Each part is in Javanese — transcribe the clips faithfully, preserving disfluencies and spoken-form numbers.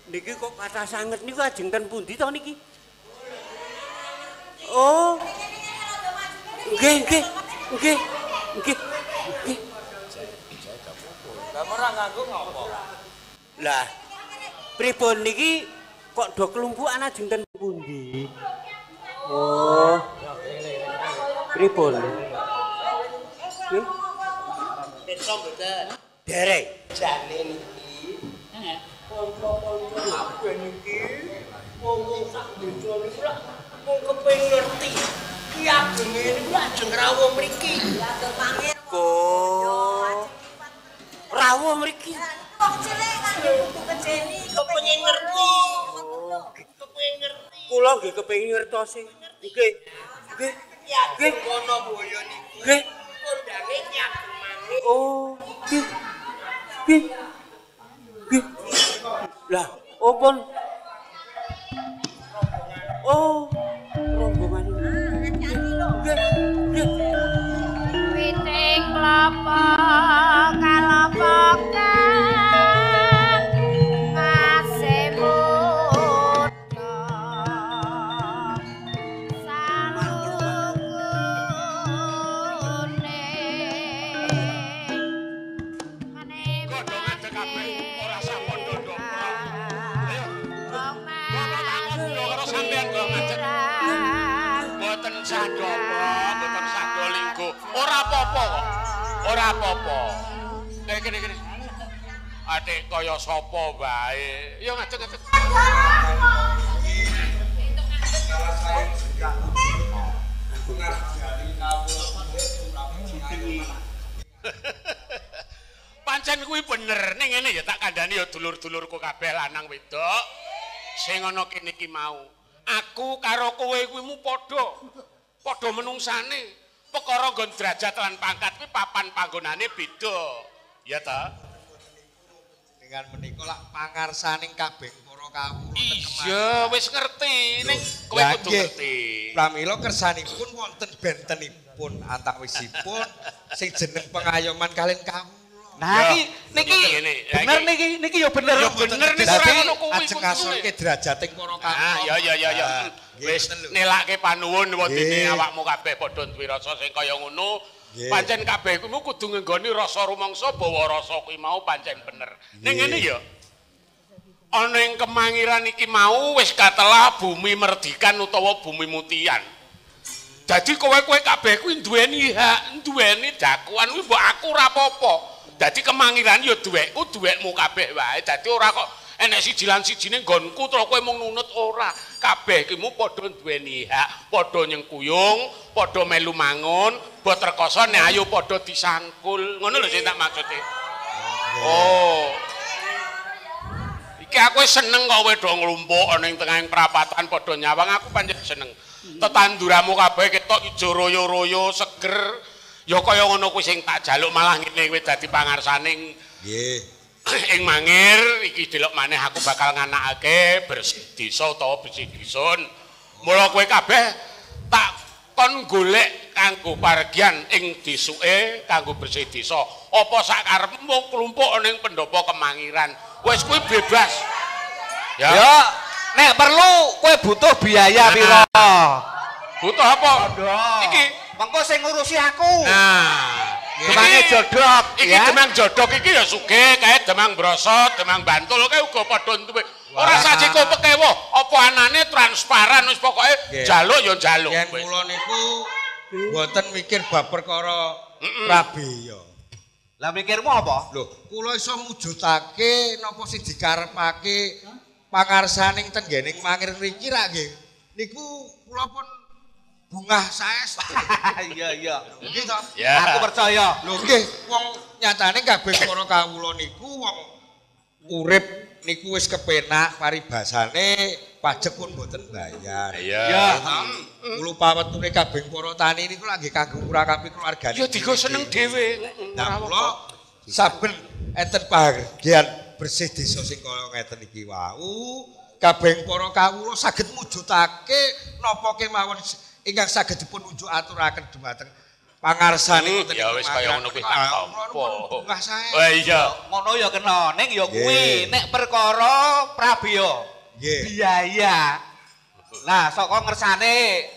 Niki kok kata sanget niku ajeng ten pundi to niki? Oh. Nggih, nggih. Nggih. Nggih. Nggih. Lah ora nganggo ngopo? Lah, pripun niki kok do kelumpukan ajeng ten pundi? Oh. Pripun? Nggih. Pirsa mboten? Derek. Jane niki. Heeh. Kanca-kanca kabeh niki wong sak desa niku lak mung kepengin ngerti. Ki agenge niku ajeng rawuh mriki. Ageng mangir. Kok rawuh mriki. Wong cilik nganggo buku kejeni kepengin ngerti. Kepengin ngerti. Kula nggih kepengin ngertosi. Nggih. Nggih. Nggih kono boyo niku. Nggih. Kondange nyageng mangir. Oh, nggih. Nggih. Nggih. Lah, opon. Oh, rombongan. Nggih. Nggih. Piting klapa kalapa masih muda salukune Godhong aja kabeh ora sak pondo-pondo. Ayo. Kok takon lho karo sampean kok ngajak. Mboten sadopo, mboten sado linggo. Ora apa-apa kok. Ora apa-apa. Eh kene kene. Adik kaya sapa wae. Ya ngajak-ngajak. Pancen kuwi bener ning ngene ya tak kandhani ya dulur-dulurku kabeh lanang wedok sing ana kene iki mau. Aku karo kowe kuwi mu padha. Padha menungsane. Perkara nggon derajat lan pangkat kuwi papan panggonane beda. Ya ta? Dengan menika lak pangarsaning kabeh para kawula. Iya, wis ngerti ning kowe Lah, kudu nggih. ngerti. Pramila kersanipun wonten bentenipun antawisipun sing jeneng pengayoman kalian kawula. Nah, Ya, iki niki ngene, ya, bener iki. niki niki ya bener. Ya bener ning ora Dadi ngono kuwi. ajeng ngasulke derajating para kawula. Ah, ya ya ya ya. Nah, nggih, Wis ngoten lho. nelake panuwun wadene Nggih. awakmu kabeh padha duwe rasa sing kaya ngono. Nggih. Pancen kabeh kuwi kudu ngenggoni rasa rumangsa bawa rasa kuwi mau pancen bener. Ning Nggih. ngene ya. Ana ing kemangiran iki mau wis katelah bumi merdikan utawa bumi mutian. Dadi kowe-kowe kabeh kuwi duweni hak, duweni dakuan kuwi mbok aku ora apa-apa. Dadi kemangiran ya duwekku, duwekmu kabeh wae. Dadi ora kok enek siji lan sijine nggonku terus kowe mung nunut ora. Kabeh iki mu padha duweni hak, padha nyengkuyung, padha melu mangun, bot rekoso nek ayo padha disangkul. Ngono lho sing tak maksude. Oh. Iki aku seneng kok kowe do nglumpuk ana ing tengahing perapatan padha nyawang aku pancen seneng. Tetanduramu kabeh ketok ijo royo-royo seger. Ya kaya ngono kuwi sing tak jaluk malah ngene kowe dadi pangarsaning Nggih. ing mangir iki delok maneh aku bakal nganakake bersih desa utawa bersih dusun. Mula kowe kabeh tak kon golek kanggo pargian ing desuke kanggo bersih desa. Apa sak karepmu mung klumpuk ning pendopo kemangiran. Wis kuwi bebas. Ya. Ya, nek perlu kowe butuh biaya pira? Butuh apa? Iki. Mengko sing ngurusi aku. Nah, Demange jodhok iki ya. demang jodhok iki ya sugih kae demang brosot, demang bantul kae uga padha duwe. Ora sajiko pekewo, apa anane transparan wis pokoke Nggih. njaluk ya njaluk. Yen wis. kula niku mboten mikir bab perkara prabeya. Lah mikirmu apa? Lho, kula iso mujudake napa sing dikarepake pangarsaning tenggening mangir mriki ra nggih. Niku kula pun bungah saestu. Iya iya. Nggih to? Ya. Aku percaya. Lho nggih, wong nyatane kabeh para kawula niku wong urip niku wis kepenak paribasane pajak pun mboten bayar. Iya. Ya. Kula pawetune kabeh para tani niku lagi kanggo ngurakapi keluargane. Ya digo seneng dhewe. Nah, kula saben enten bahagian bersih desa sing kaya ngeten iki wau, kabeh para kawula saged mujudake napa kemawon ingkang saged dipun unjuk aturaken dhumateng pangarsane Hmm, ya wis kaya ngono kuwi tak tampa. Enggak sae. Oh iya. Ngono ya kena, ning ya kuwi Nggih. nek perkara Prabiya. Nggih. Biaya. Nah, saka ngersane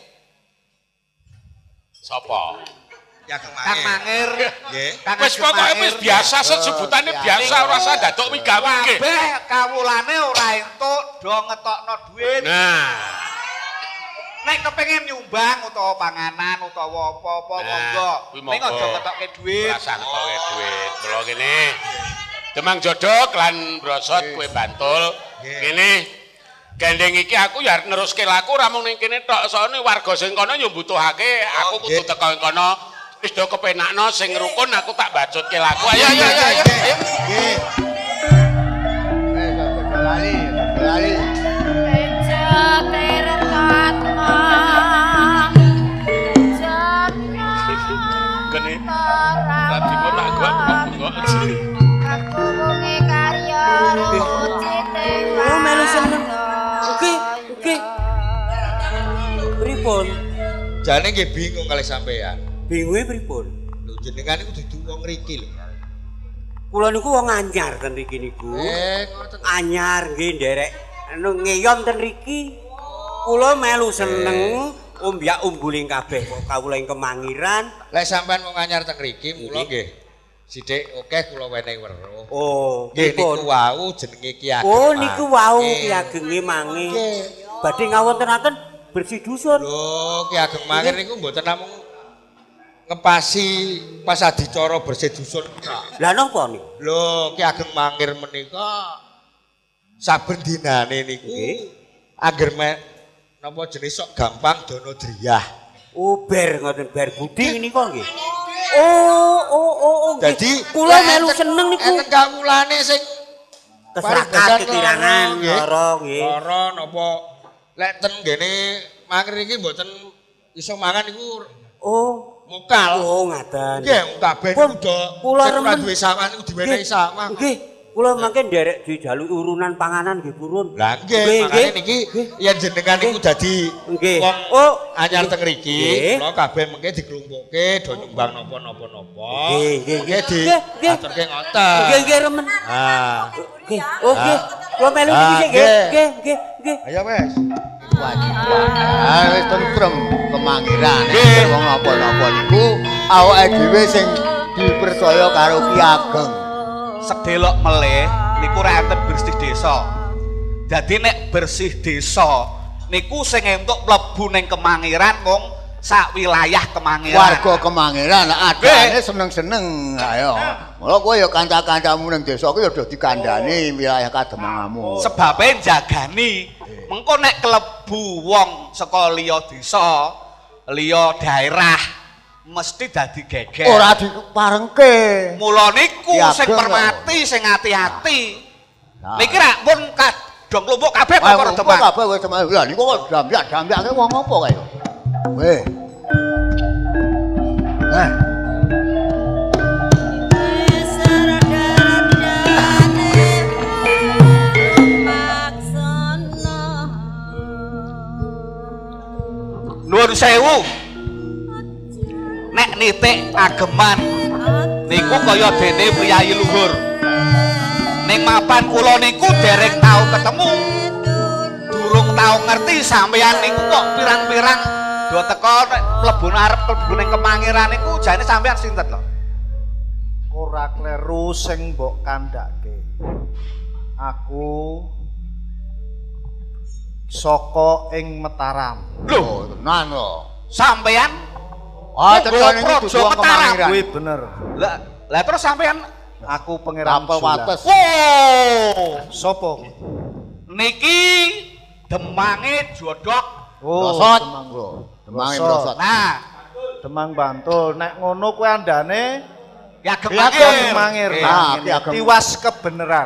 Sapa? Ya Kang Kang Mangir. Nggih. Kang Wis Ageng pokoke Mangir. wis biasa sesebutane biasa ora usah ndaduk migawe nggih. Kabeh kawulane ora entuk do ngetokno dhuwit. Nah. Nek kepengin nyumbang utawa panganan utawa apa-apa Nah, monggo. kuwi Ning monggo. aja ngetokke dhuwit. Ora usah ngetokke dhuwit. Mula kene. Demang jodok lan brosot kowe bantul. Kene gendeng iki aku ya neruske laku ora mung ning kene tok. Soale warga sing kono yo mbutuhake aku kudu teko ing kono. Wis do kepenakno sing rukun aku tak bacutke laku. Ayo ayo ayo ayo. ayo. Nggih. Eh, kok lali, lali. Teja terkatma jana Gene. tarang Tadi kok tak gua kok. aku wengi karya rucite Oh, melu seneng. Oke, oke. Pripun? Jane nggih bingung kali sampean. Bingunge pripun? Lho jenengan iku dudu wong mriki lho. Kula niku wong anyar ten mriki niku. Eh, ngoten. Anyar nggih nderek anu ngeyom ten mriki. Kula melu seneng umbyak umbuling kabeh kok kawula ing Kemangiran. Lek sampean wong anyar teng mriki mula nggih. Sithik akeh kula wenehi weruh. Oh, Nggih pripun? niku wau jenenge Ki Ageng. Oh, niku wau Mangir. Ki Agenge Mangir. Nggih. Badhe ngawontenaken bersih dusun. Lho, Ki Ageng Mangir niku mboten namung ngepasi pas adicara bersih dusun. Lah napa niku? Lho, Ki Ageng Mangir menika saben dinane niku angger me napa jenis sok gampang dono driyah. Oh, ber ngoten ber budi niku nggih. Oh, oh, oh, oh. nggih. Dadi kula melu seneng niku. Enten kawulane sing Keserakat kekirangan lara nggih. Lara napa lek ten ngene Mangir iki mboten iso mangan iku Oh, mokal. oh ngaten. Nggih, kabeh Pun, niku do kula sing ora remen. duwe sawah niku diwenehi sawah. Nggih, kula mangke nderek dijaluk urunan panganan nggih purun. Lah nggih, makane niki yen jenengan niku dadi Nggih. wong Oh, anyar teng mriki, Nggih. kula kabeh mengke diklumpukke do nyumbang napa-napa napa. Nggih, nggih, Mengke nggih. di Nggih, nggih. aturke ngoten. nggih nggih remen. Ah, Nggih. Oh, nggih. Kula melu Ah, niki sik nggih. nggih. Nggih, nggih, nggih. ayo wes. Ah wis tentrem Kemangiran. Wong apa-apa niku awake dhewe sing dipercaya karo Ki Ageng. Sedelok melih niku ra enten bersih desa. Dadi nek bersih desa niku sing entuk mlebu ning Kemangiran mung sak wilayah Kemangiran. Warga Kemangiran adane seneng-seneng. Ayo. Mula kowe ya kanca-kancamu ning desa ku ya do dikandhani wilayah kademangamu. Sebabe jagani mengko nek klebu wong saka liya desa, liya daerah mesti dadi geger. Ora diparengke. Mula niku Ki sing Ageng, permati, sing ati-ati. Nah. Niki ra pun kadang klumpuk kabeh Ayo kok kok Demak. kabeh wis temen. Lah niku kok dambiak-dambiake wong apa kae? Weh. Eh, Nuwun sewu. Nek nitik ageman niku kaya dene priyayi luhur. Ning mapan kula niku dereng tau ketemu. Durung tau ngerti sampeyan niku kok pirang-pirang do teko nek mlebu arep mlebu ning Kemangiran niku jane sampeyan sinten lho? Ora kleru sing mbok kandhake. Aku saka ing Mataram. Lho, tenan lho. sampeyan Ah, Kok tekan Praja niku dudu wong Mataram? Kemangiran. Kuwi bener. Lah, lah terus sampeyan Aku pangeran Tapel wates. wow, Sopo? niki demange jodok. Oh, Brosot. Demang Lho, demange Brosot. brosot. Nah, Demang Bantul. Nek ngono kuwi andane ya Ki gemangir. Ageng Mangir. Nggih. Nah, Ki Ageng. Tiwas kebeneran.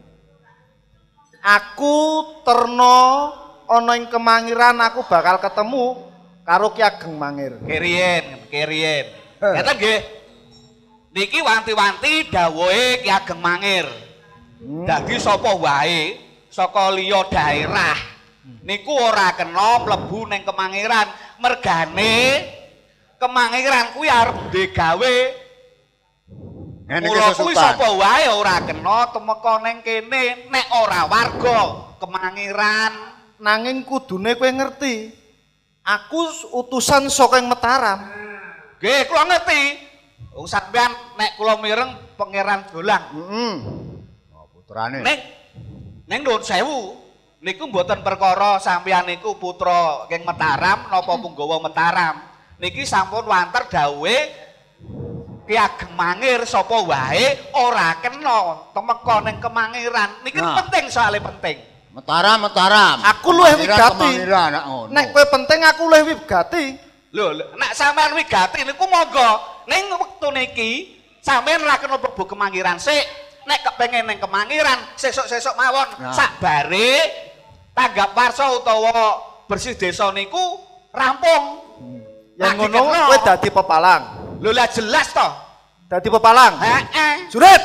Aku terno ana ing Kemangiran aku bakal ketemu karo Ki Ageng Mangir. Kiriyen, kiriyen. Ngeten nggih. Niki wanti-wanti dawuhe Ki Ageng Mangir. Dadi sapa wae saka liya daerah niku ora kena mlebu ning Kemangiran. Mergane Kemangiran kuwi arep digawe. Ngene Mula iki kuwi Sultan. sapa wae ora kena temeka ning kene nek ora warga Kemangiran. Nanging kudune kowe ngerti. Aku utusan saka ing Mataram. Nggih, kula ngerti. Wong sampean nek kula mireng pangeran dolang. Heeh. Oh, putrane. Ning ning nuwun sewu. Niku mboten perkara sampean niku putra king Mataram napa punggawa Mataram. Niki sampun wanter dawuhe Ki Ageng Mangir sapa wae ora kena temeka ning Kemangiran. Niki Nah. penting soalé penting. Mataram, Mataram. Aku luwih Kemangiran, wigati. Kemangiran, anak ngono. Nek kowe penting aku luwih wigati. Lho, lho, nek sampean wigati niku monggo. Ning wektu niki sampean ora kena mlebu Kemangiran sik. Nek kepengin ning Kemangiran sesuk-sesuk mawon Nah. sakbare tanggap warsa utawa bersih desa niku rampung. Yang Nah, ngono dikena. kowe dadi pepalang. Lho lah jelas toh. Dadi pepalang. Heeh. Jurit.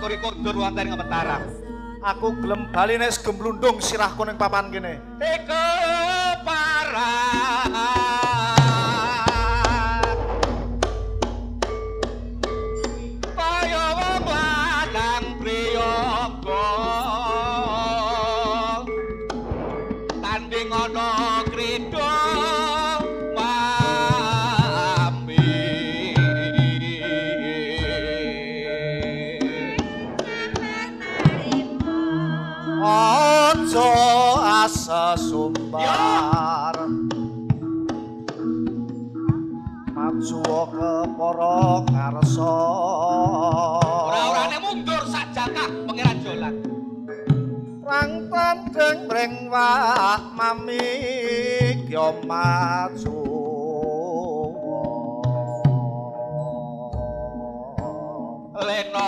ngaturi kondur wonten ing Mataram. Aku gelem bali nek gemblundung sirahku ning papan kene. Eke parang kaya wong lanang priyaga tanding ana krida Aja asa sumbar Majuwa ke para karsa ora-orane mundur sak jatah Pangeran Jolan Rang tandeng breng wak mami kya maju Lena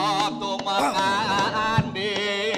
tumekane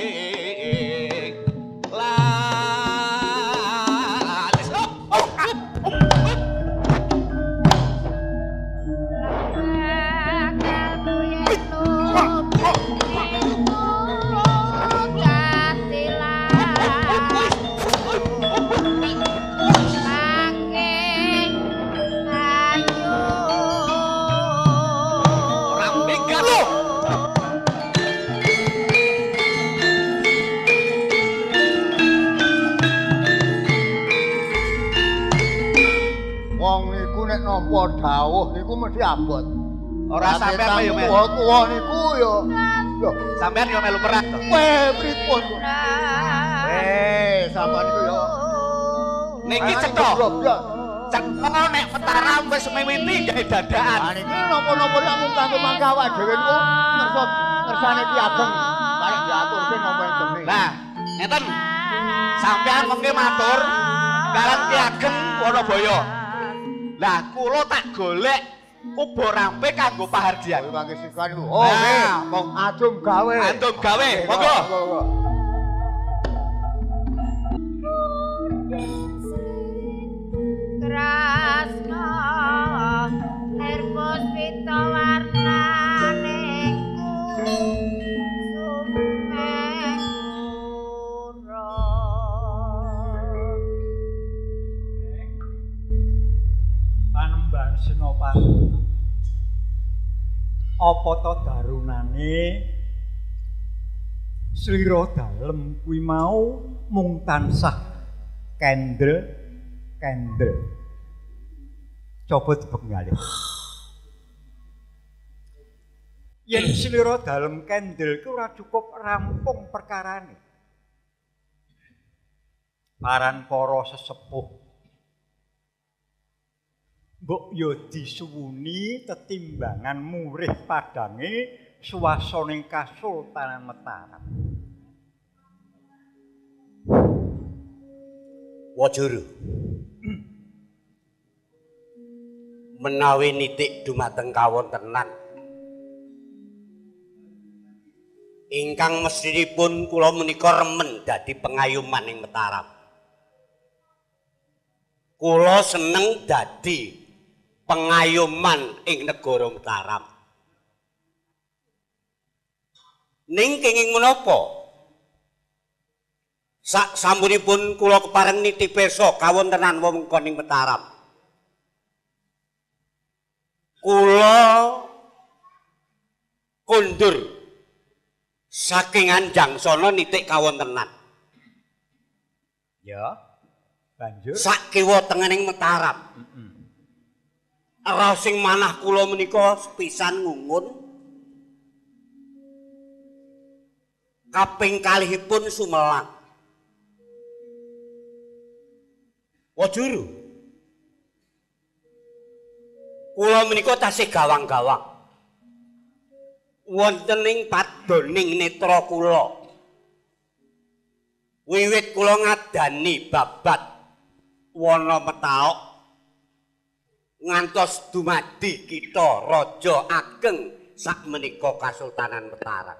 nampa dawuh niku mesti abot. Ora sampean yo melu. Tuwa niku yo. Yo, sampean yo melu perang to. Weh, pripun? Eh, sampean niku yo. Niki cetha. Cetha nek Mataram wis miwiti gawe dadakan. Lah niki napa-napa namung kanggo mangke awak dhewe niku ngersa ngersane Ki Ageng. Bareng diaturke napa ing geni. Lah, ngeten. Sampean mengke matur kalian Ki Ageng Wanabaya. Lah kula tak golek ubo rampe kanggo pahardian. Mangke sikan niku. Oh, nggih. Mong adum gawe. Adum gawe. Monggo. Krasna nervos pita warnane Panembahan Senopati. Apa to darunane slira dalem kuwi mau mung tansah kendel kendel. Coba dibenggali. Yen slira dalem kendel ku ora cukup rampung perkarane. Paran para sesepuh mbok yo disuwuni tetimbangan murih padange suwasaning Kasultanan Mataram. Wajuru. Menawi nitik dumateng kawontenan ingkang mestinipun kula menika remen dadi pengayuman ing Mataram. Kula seneng dadi pengayuman ing negara Mataram. Ning kenging menapa? Sak sampunipun kula kepareng nitih pirsa kawontenan wewengkon ing Mataram. Kula kondur saking Anjangsana nitik kawontenan. Ya. Banjur sak kiwa tengening Mataram. Heeh. Ra sing manah kula menika sepisan ngungun. Kaping kalihipun Sumelang. Wajuru. Kula menika tasih gawang-gawang. Wonten ing padoning netra kula. Wiwit kula ngadani babat wana metaok ngantos dumadi kita raja ageng sakmenika Kasultanan Mataram.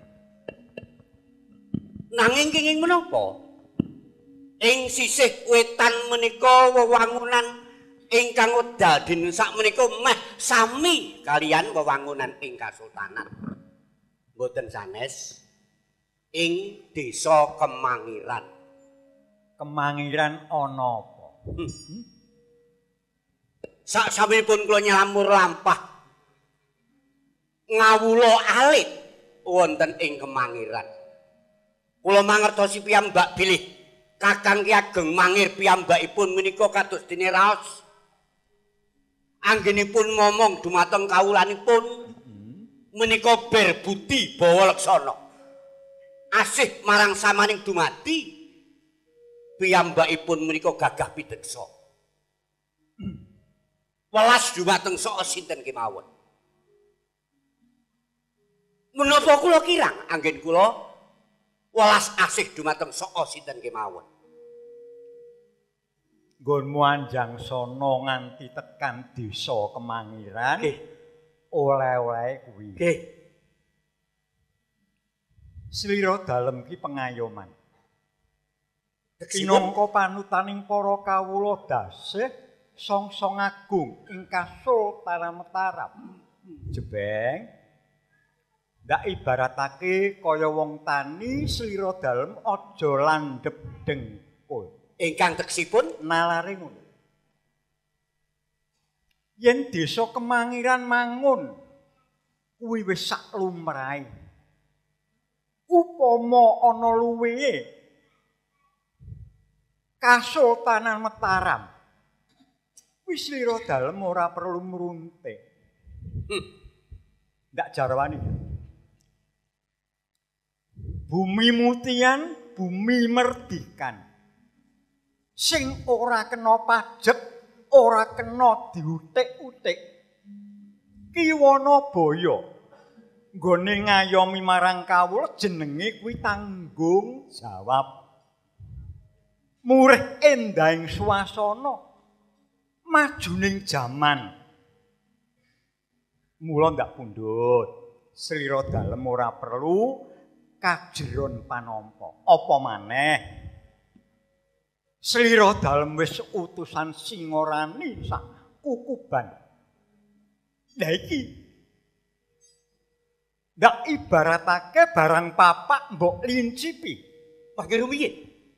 Nanging kenging menapa? Ing sisih wetan menika wewangunan ingkang wedal dina sakmenika meh sami kalian wewangunan ing Kasultanan. Mboten sanes ing desa Kemangiran. Kemangiran ana apa? Hmm. Sak sampun kula nyalamur lampah ngawula alit wonten ing Kemangiran. Kula mangertosi piyambak bilih Kakang Ki Ageng Mangir piyambakipun menika kados dene raos anggenipun ngomong dumateng kawulanipun menika berbudi bawa leksana asih marang samaning dumadi piyambakipun menika gagah pideksa welas dumateng sok sinten kemawon menapa kula kirang anggen kula welas asih dumateng sok sinten kemawon nggonmu anjang sono nganti tekan desa Kemangiran nggih oleh-oleh kuwi nggih slira dalem ki pengayoman pinangka panutaning para kawula dasih songsong agung ing Kasultanan Mataram jebeng ndak ibaratake kaya wong tani slira dalem aja landhep dengkul ingkang teksipun nalare ngono yen desa Kemangiran mangun kuwi wis sak lumrahe upama ana luwihe Kasultanan Mataram wis slira dalem ora perlu mrunting hmm. ndak jarwani bumi mutian bumi merdikan sing ora kena pajek ora kena diutik-utik kiwana baya nggone ngayomi marang kawula jenenge kuwi tanggung jawab murih endahing swasana majuning jaman mula ndak pundhut slira dalem ora perlu kajeron panampa apa maneh slira dalem wis utusan Singorani sak kukuban. Lah iki ndak ibaratake barang papak mbok lincipi. Panggih rumiyin.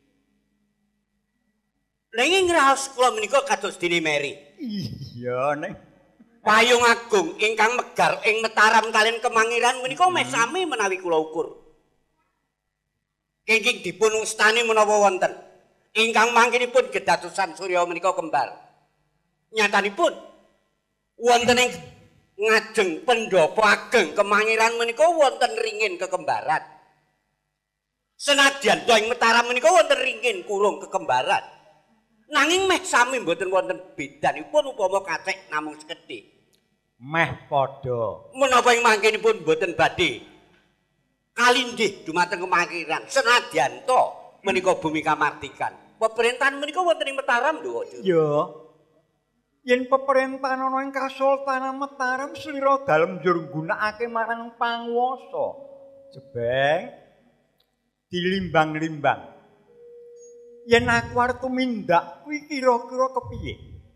Nanging raos kula menika kados dene Meri. Iya, Neng. Payung agung ingkang megar ing Mataram kaliyan Kemangiran menika meh sami menawi kula ukur. Kenging dipun ustani menapa wonten ingkang mangkinipun gedatusan Surya menika kembar. Nyatanipun wonten ing ngajeng pendopo ageng Kemangiran menika wonten ringin kekembaran. Senadyan to ing Mataram menika wonten ringin kurung kekembaran. Nanging meh sami mboten wonten bedanipun upama kacek namung sekedhik. Meh padha. Menapa ing mangkinipun mboten badhe kalindih dumateng Kemangiran senadyan to menika bumi kamardikan. Pemerintahan menika wonten ing Mataram lho, Cuk. Ya. Yen pemerintahan ana ing Kasultanan Mataram slira dalem njur nggunakake marang panguwasa. Jebeng dilimbang-limbang. Yen aku arep tumindak kuwi kira-kira kepiye?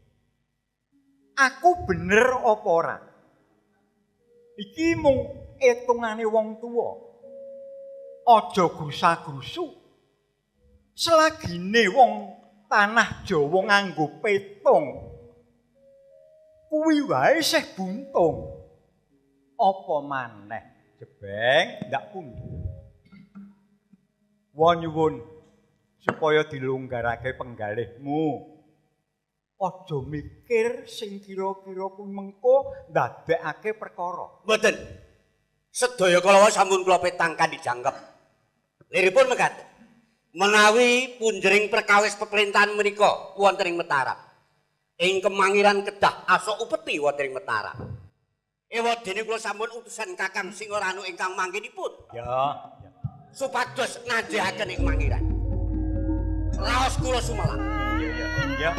Aku bener apa ora? Iki mung etungane wong tuwa. Aja grusa-grusu. Selagine wong tanah Jawa nganggo petung. Kuwi wae sih buntung. Apa maneh jebeng ndak pundi. Wa nyuwun supaya dilonggarake penggalihmu. Aja mikir sing kira-kira kuwi mengko ndadekake perkara. Mboten. Sedaya kala sampun kula petangkan dijangkep. Liripun mekaten. Menawi punjering perkawis pemerintahan menika wonten ing Mataram. Ing Kemangiran kedah asa upeti wonten ing Mataram. Ewadene kula sampun utusan Kakang Singoranu ingkang mangkinipun. Ya, ya. Supados ngadehaken ing Kemangiran. Raos kula sumelang. Ya, ya.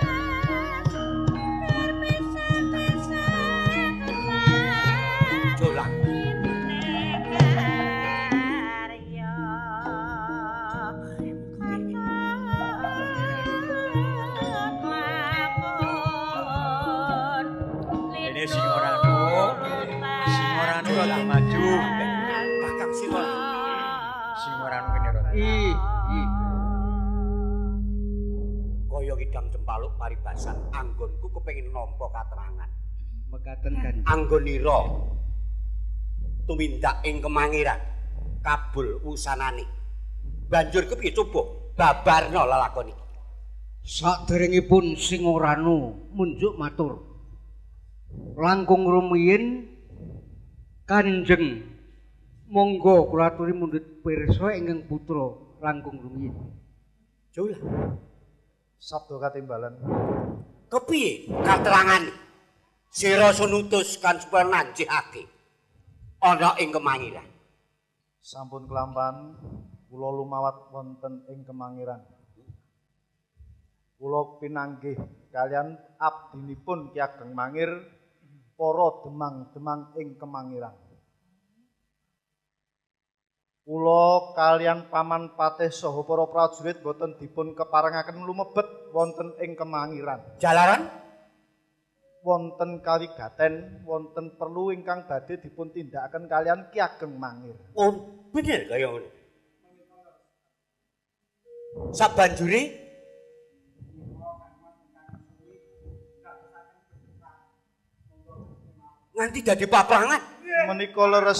Jolang. Ini Singoranu, Singoranu rada maju. kaya ngidam cempaluk paribasan anggonku kepengin nampa katerangan. Mekaten kan. Anggonira tumindak ing kemangiran kabul usanane. Banjur kepiye coba babarna lelakon iki. Saderengipun Singoranu munjuk matur. Langkung rumiyin Kanjeng monggo kula aturi mundhut pirsa ingkang putra langkung rumiyin. Jula. Sabda katimbalan. Kepiye katerangane? Sira sunutus kan supaya nanjihake ana ing kemangiran. Sampun kelampan kula lumawat wonten ing kemangiran. Kula pinanggih kalian abdinipun Ki Ageng Mangir para demang-demang ing kemangiran. Kula kalian paman patih saha para prajurit boten dipun keparengaken lumebet wonten ing kemangiran. Jalaran wonten kawigaten wonten perlu ingkang badhe dipun tindakaken kalian Ki Ageng Mangir. Oh, bener kaya ngono. Sabanjure nganti dadi paprangan menika leres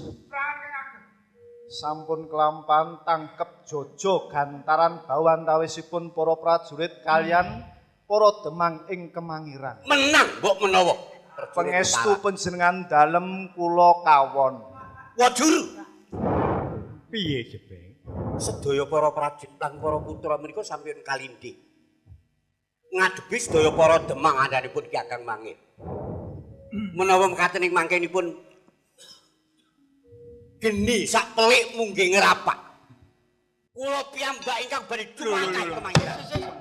sampun kelampan tangkep jojo gantaran bawan tawisipun para prajurit kalian para demang ing kemangiran. Menang mbok menawa pangestu panjenengan dalem kula kawon. Wajur. Piye Jebeng? Sedaya para prajurit lan para putra menika sampun kalindhi. Ngadepi sedaya para demang andhanipun Ki Ageng Mangir. Menawa mekaten ing mangkenipun geni sak telik munggih ngerapak. Kula piyambak ingkang badhe dumateng kemangiran.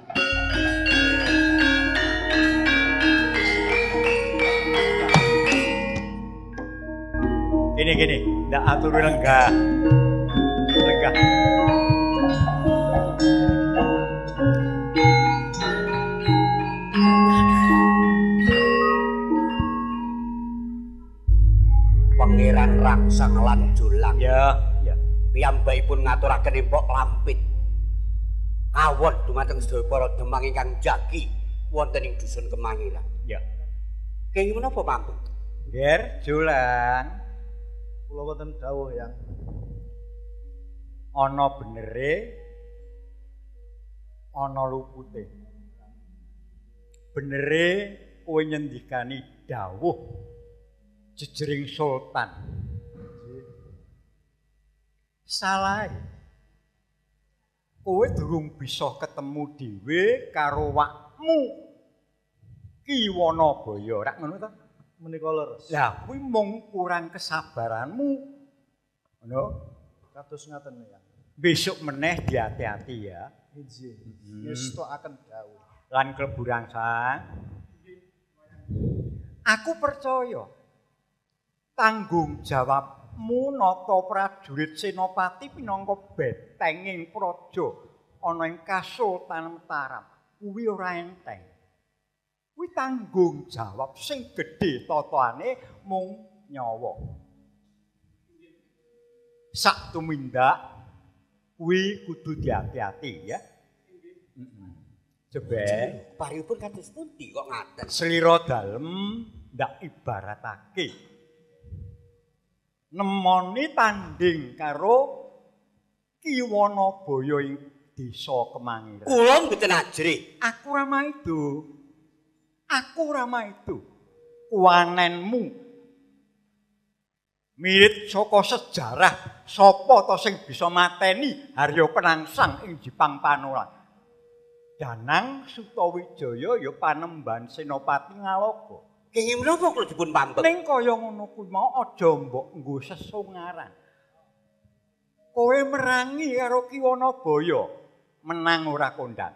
Gini gini, ndak atur lenggah. Lenggah. Pangeran Raksang lan Jolang. Ya, ya. Piyambakipun ngaturaken empok lampit. Kawon dumateng sedaya para demang ingkang jagi wonten ing dusun Kemangiran. Ya. Kenging menapa pampun? Ger Jolang. Kula wonten dawuh yang ana benere ana lupute. Benere kowe nyendikani dawuh jejering sultan. Salah. Kowe durung bisa ketemu dhewe karo wakmu Ki Wanabaya, rak ngono ta? menika leres. Lah kuwi mung kurang kesabaranmu. Ngono. Kados ngaten ya. Besok meneh diati-ati ya. Injih. Ngestokaken dawuh. Lan klebu rangsang. Aku percaya tanggung jawabmu nata prajurit senopati pinangka betenging praja ana ing Kasultanan Mataram kuwi ora enteng. Kuwi tanggung jawab sing gedhe tataane mung nyawa. Sak tumindak kuwi kudu diati-ati ya. Heeh. Jebek Paripun kados pundi kok ngaten? Slira dalem ndak ibaratake nemoni tanding karo Ki Wanabaya ing desa Kemangiran. Kula mboten ajrih. Aku ora maido. Aku ora maido. Kuwanenmu mirip saka sejarah sapa to sing bisa mateni Harya Penangsang ing Jipang Panolan. Danang Sutawijaya ya panembahan Senopati Ngaloga. Kenging menapa kula dipun pampet? Ning kaya ngono kuwi mau aja mbok nggo sesungaran. Kowe merangi karo Ki Wanabaya, menang ora kondang.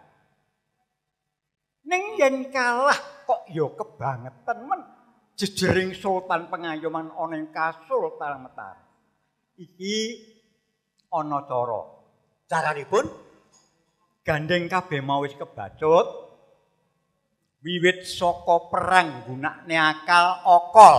Ning yen kalah kok ya kebangetan men jejering Sultan Pengayoman ana ing Kasultanan Mataram. Iki ana cara. Caranipun gandeng kabeh mau wis kebacut. Wiwit saka perang gunakne akal okol.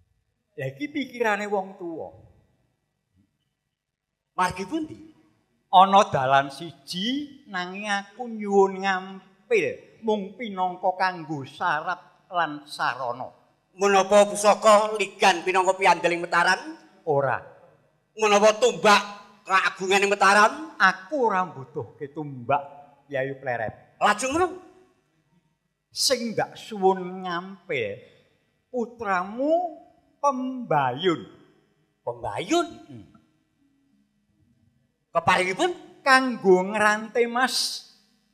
Lah iki pikirane wong tuwa. Margi pundi? ana dalan siji nanging aku nyuwun ngampil mung pinangka kanggo syarat lan sarana. Menapa pusaka ligan pinangka piandeling Mataram? Ora. Menapa tumbak kaagunganing Mataram? Aku ora mbutuhke tumbak Yayu Pleret. Lajeng menapa? Sing ndak suwun ngampil putramu Pembayun. Pembayun? Hmm. Keparingipun kanggo ngrante Mas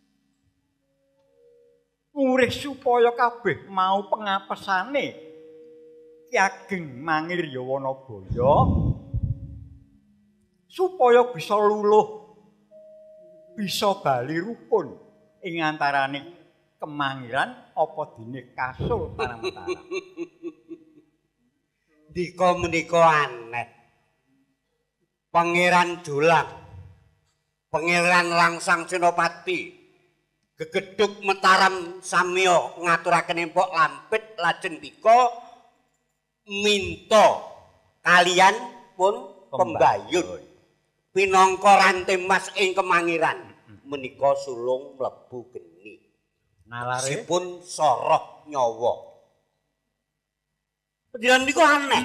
murih supaya kabeh mau pengapesane Ki Ageng Mangiryawanabaya supaya bisa luluh bisa bali rukun ing antarane kemangiran apa dene Kasultanan Mataram. Dika menika aneh. Pangeran Jolang, Pangeran Langsang Senopati, gegedhuk Mataram samya ngaturaken empok lampit lajeng dika minta kalian pun Pembayun pinangka rante mas ing kemangiran menika sulung mlebu geni. Nalare pun soroh nyawa. Panjenengan niku aneh.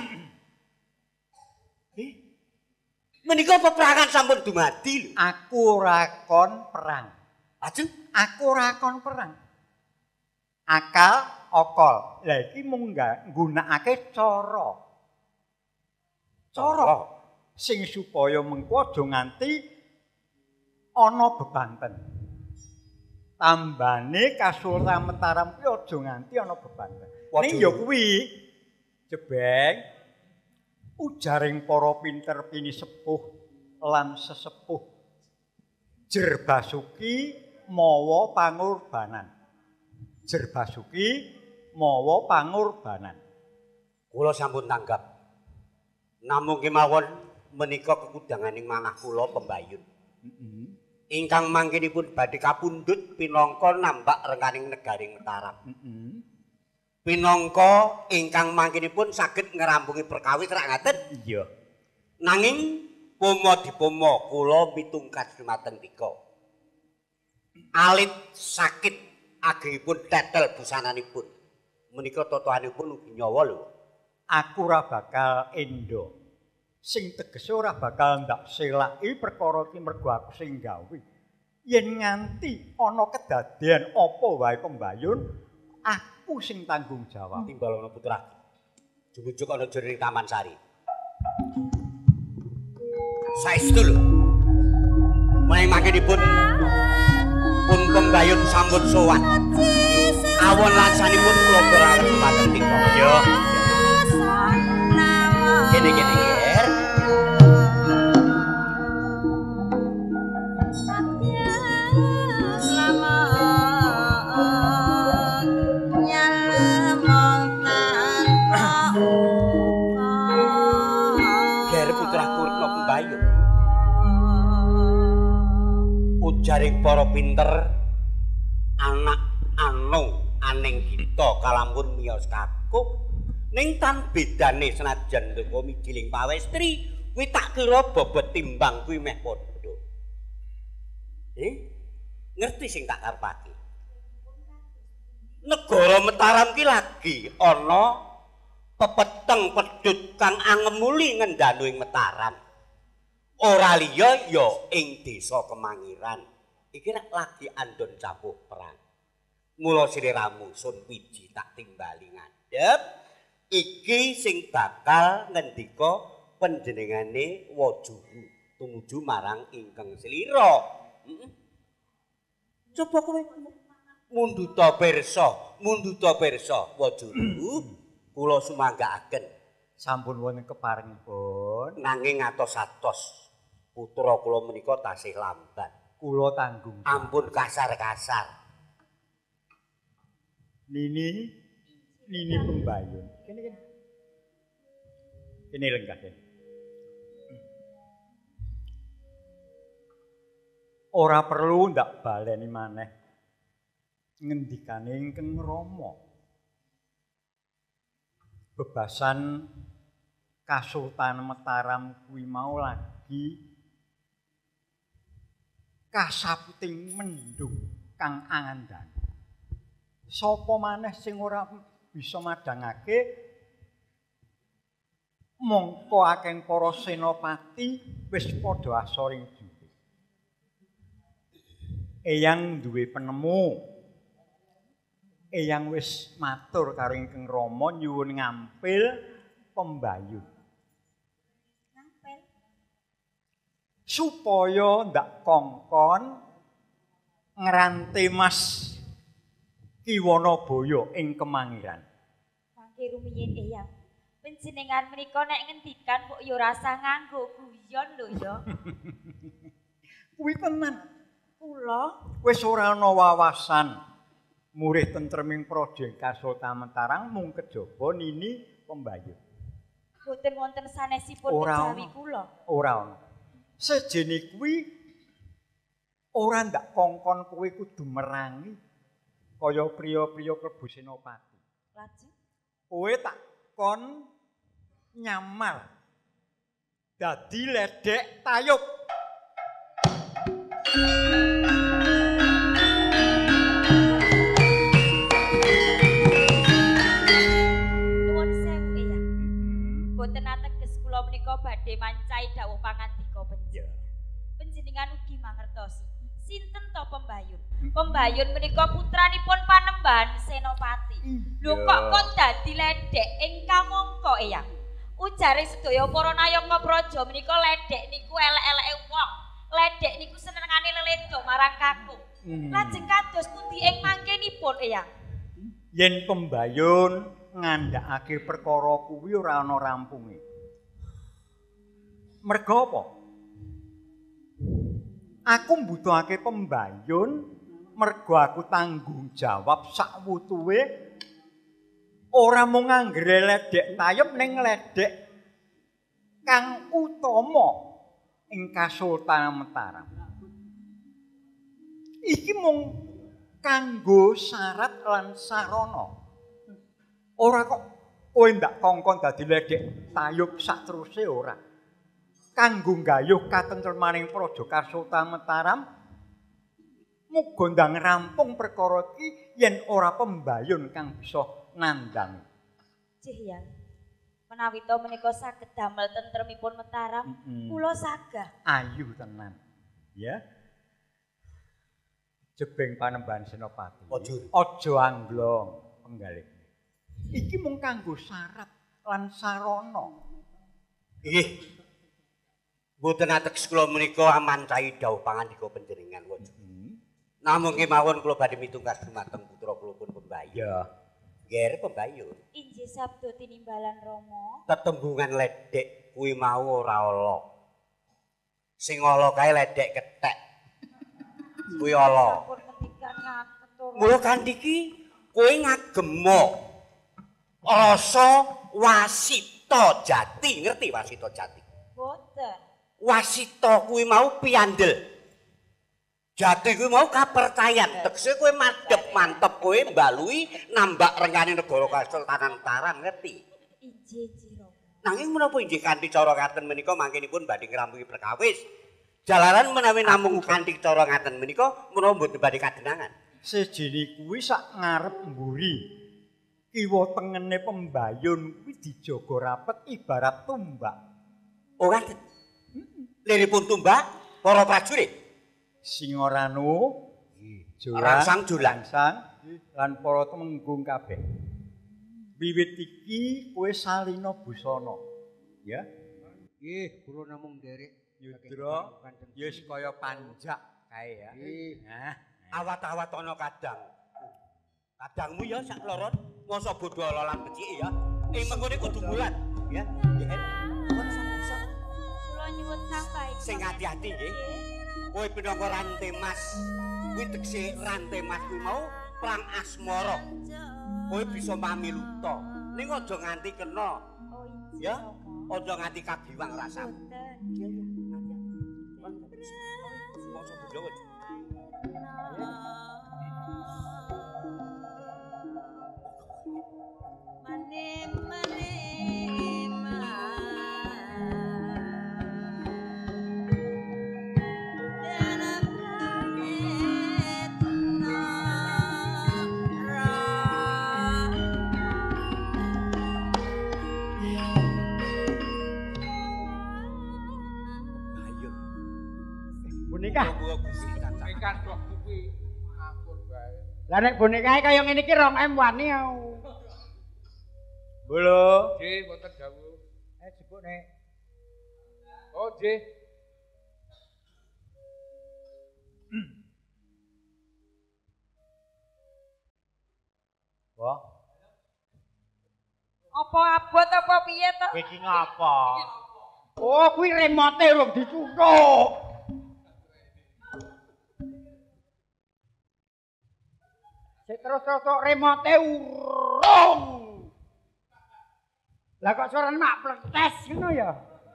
Eh? Menika peperangan sampun dumadi lho. Aku ora kon perang. Ajeng, aku ora kon perang. Akal okol. Lah iki mung nggunakake cara. Cara sing supaya mengko aja nganti ana bebanten. Tambane Kasultanan Mataram kuwi aja nganti ana bebanten. Ning ya kuwi jebeng ujaring para pinter pinisepuh lan sesepuh Jer Basuki mawa pangorbanan. Jer Basuki mawa pangorbanan. Kula sampun tanggap. Namung kemawon menika kekudanganing manah kula Pembayun. Heeh. Ingkang mangkenipun badhe kapundhut pinangka nambak rengkaning negaring Mataram. Heeh. Pinangka ingkang mangkenipun saged ngrampungi perkawis rak ngaten? Iya. Nanging pomo dipomo kula mitungkat dumateng dika. Alit sakit agengipun tetel busananipun. Menika totohanipun ugi nyawa lho. Aku ora bakal endo. Sing tegese ora bakal ndak selaki perkara iki mergo aku sing gawe. Yen nganti ana kedadean apa wae Pembayun, aku sing tanggung jawab. Timbal ana putra. Jujuk ana jroning Taman Sari. Saestu lho. Menawi mangkenipun pun Pembayun sampun sowan. Awon lansanipun kula berarep dumateng tika. Yo. Gini-gini ger. Ger putra Purna Pembayun. Ujaring para pinter anak anu aning kita kalampun miyos kakup ning tan bedane senajan ndeka mijiling pawestri kuwi tak kira bobot timbang kuwi meh padha. Eh? Ngerti sing tak karepake. Negara Mataram ki lagi ana pepeteng pedhut kang angemuli ngendhanu ing Mataram. Ora liya ya ing desa Kemangiran. Iki nek lagi andon campur perang. Mula sliramu sun wiji tak timbali ngadhep. Iki sing bakal ngendika panjenengane Wajuhu tumuju marang ingkang slira. Heeh. Coba kowe munduta pirsa, munduta pirsa Wajuhu kula sumanggaaken. Sampun wonten keparingipun nanging atos-atos putra kula menika tasih lambat. Kula tanggung. Ampun kasar-kasar. Nini Nini Pembayun. Kene kene. Kene lenggah kene. Ora perlu ndak baleni maneh ngendikane ingkang Rama. Bebasan Kasultanan Mataram kuwi mau lagi kasaputing mendung kang angandan. Sapa maneh sing ora bisa madhangake mongko akeh para senopati wis padha asoring dhewe. Eyang duwe penemu. Eyang wis matur karo Ingkang Rama nyuwun ngampil pembayun. Ngampil. Supaya ndak kongkon ngrante Mas Kiwanabaya ing Kemangiran. Mangke rumiyin Eyang. Panjenengan menika nek ngendikan kok ya rasa nganggo guyon lho ya. Kuwi tenan. Kula wis ora ana wawasan murih tentreming Praja Kasultan Mentarang mung kejaba nini pembayun. Boten wonten sanesipun kejawi kula. Ora ana. Sejene kuwi ora ndak kongkon kowe kudu merangi kaya priya-priya klebu senopati. Lajeng kowe tak kon nyamar dadi ledek tayub. Nuwun sewu Eyang. Boten ateges kula menika badhe mancai dawuh pangandika panjenengan. Panjenengan ugi mangertosi sinten to Pembayun. Pembayun menika putranipun Panembahan Senopati. Lho kok kon dadi ledek ing kamangka Eyang. Ujare sedaya para nayaka praja menika ledek niku elek-eleke wong. Ledek niku senengane leledo marang kakung. Lajeng kados pundi ing mangkenipun Eyang? Yen Pembayun ngandhakake perkara kuwi ora ana rampunge. Merga apa? Aku mbutuhake Pembayun merga aku tanggung jawab sak wutuhe ora mung anggere ledek tayub ning ledek kang utama ing Kasultanan Mataram. Iki mung kanggo syarat lan sarana. Ora kok kowe ndak kongkon dadi ledek tayub sak teruse ora. Kanggo nggayuh katentremaning Praja Kasultanan Mataram muga ndang rampung perkara iki yen ora Pembayun kang bisa nandhang. Cih Yang, menawi to menika saged damel tentremipun Mataram, mm-hmm. kula sagah. Ayu tenan. Ya. Jebeng Panembahan Senopati. Aja anglong penggalih. Iki mung kanggo syarat lan sarana. Nggih. Mboten ateges kula menika amancai dawuh pangandika panjenengan Waja. Namung kemawon kula badhe mitungkas dumateng putra kula pun Pembayun. Ya. Nggih Pembayun. Injih sabda tinimbalan Rama. Tetembungan ledek kuwi mau ora ala. Sing ala kae ledek kethek. Kuwi ala. Mula kanthi iki kowe ngagema rasa wasita jati, ngerti wasita jati? Boten. Wasita kuwi mau piandel. Jati kuwi mau kapercayan. Tegese kowe madhep mantep kowe mbalui nambak rengane negara Kasultanan Mataram, ngerti? Injih, Ciro. Nanging menapa injih kanthi cara ngaten menika mangkenipun badhe ngrampungi perkawis. Jalaran menawi namung kanthi cara ngaten menika menawa mboten badhe kadenangan. Sejene kuwi sak ngarep mburi. Kiwa tengene Pembayun kuwi dijaga rapet ibarat tumbak. Oh ngaten. Liripun tumbak para prajurit. Singoranu, Rangsang Jolang lan para temenggung kabeh. Wiwit iki kowe salina busana, ya. Nggih, kula namung nderek yudra ya kaya panjak kae ya. Nah, awat-awat ana kadang. Kadangmu ya sak loron, masa bodho lan becik ya. Ing mengkone kudu bulan, ya. Nggih. Kula sampeyan. Kula nyuwun sampaikan. Sing hati-hati nggih. Kowe pinangka Rante Mas. Kuwi tegese Rante Mas kuwi mau perang asmara. Kowe bisa mamiluta. Ning aja nganti kena. Oh ya. Aja nganti kagiwang rasamu. Iya iya. Masa bodho. Mane mane ma Lah nek bonekae kaya ngene iki rong M wani au. Bolo. Nggih, wonten dawuh. Eh jebuk nek. Oh, nggih. Wah. Apa abot apa piye to? Kowe iki ngapa? Oh, kuwi remote urung dicuthuk. Sik terus-terus remote urung. Lah kok suarane mak pletes ngono ya?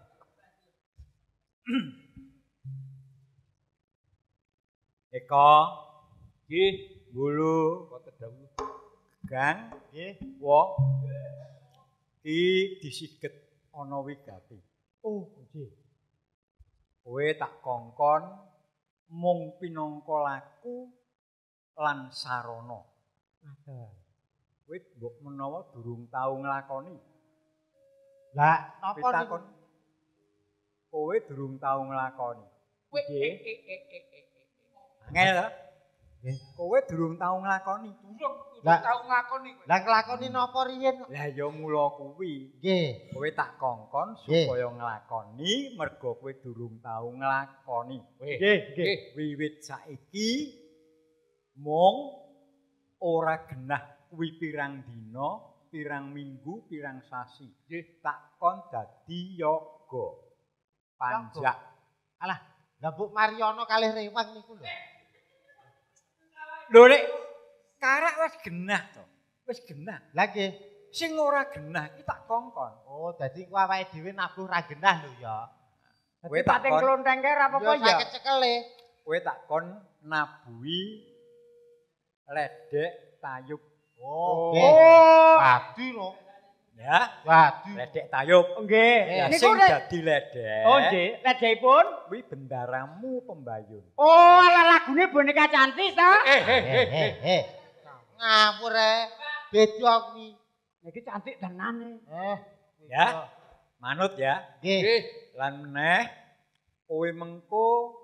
Eko. Nggih, Bulu. Wonten dawuh. Gang, nggih, wo. Ki disiget ana wigati. Oh, nggih. Kowe tak kongkon mung pinangka laku lan sarana. Ada. Kowe mbok menawa durung tau nglakoni. Lah, napa niku? Kowe durung tau nglakoni. Nggih. Angel to? Nggih. Kowe durung tau nglakoni. Durung Lah, tau nglakoni kowe. Lah nglakoni napa riyen? Lah ya mula kuwi. Nggih. Kowe tak kongkon supaya nglakoni mergo kowe durung tau nglakoni. Nggih, nggih. Wiwit saiki mung ora genah kuwi pirang dina, pirang minggu, pirang sasi. Nggih, tak kon dadi yoga. Panjak. Alah, lah Mbok Mariono kalih Rewang niku lho. Lho nek karak wis genah to. Wis genah. Lah nggih. Sing ora genah iki tak kongkon. Oh, dadi ku awake dhewe nabuh ra genah lho ya. Kowe tak teng klonteng kae apa-apa ya. Sakit cekele. Kowe tak kon nabuhi ledek tayub. Oh, oh. Wadi lho. Ya, wadi. Ledek tayub. Nggih. Eh, Sing dadi ledek. Oh, nggih. Ledekipun kuwi bendaramu Pembayun. Oh, ala lagune boneka cantik ta? Eh, eh, eh, eh. Ngawur e. Beda kuwi. Niki cantik tenane. Eh, ya. Manut ya. Nggih. Lan meneh kowe mengko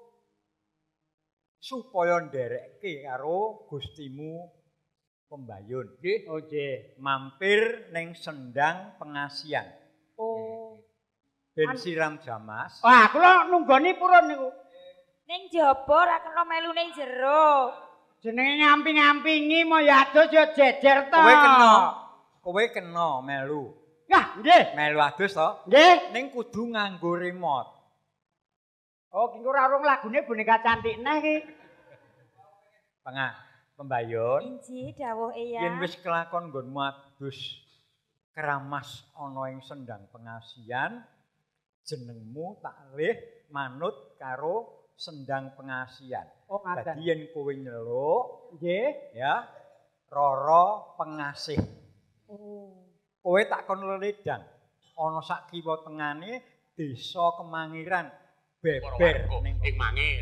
supaya nderekke karo Gustimu Pembayun. Nggih. Oh, nggih. Mampir ning Sendang Pengasian. Oh. Ben siram jamas. Wah, kula nunggoni purun niku. Ning jaba ora kena melu ning jero. Jenenge ngamping-ngampingi mau ya adus ya jejer to. Kowe kena. Kowe kena melu. Yah, nggih. Melu adus to? Nggih. Ning kudu nganggo remote. Oh, ki ora urung lagune boneka cantik neh iki. Pengah Pembayun. Inji dawuh Eyang. Yen wis kelakon nggonmu adus keramas ana ing Sendang Pengasian, jenengmu taklih manut karo Sendang Pengasian. Oh, ngaten. Dadi yen kowe nyeluk, nggih, ya, Roro Pengasih. Oh. Kowe tak kon leledang. Ana sak kiwa tengane Desa Kemangiran, beber ning Mangir.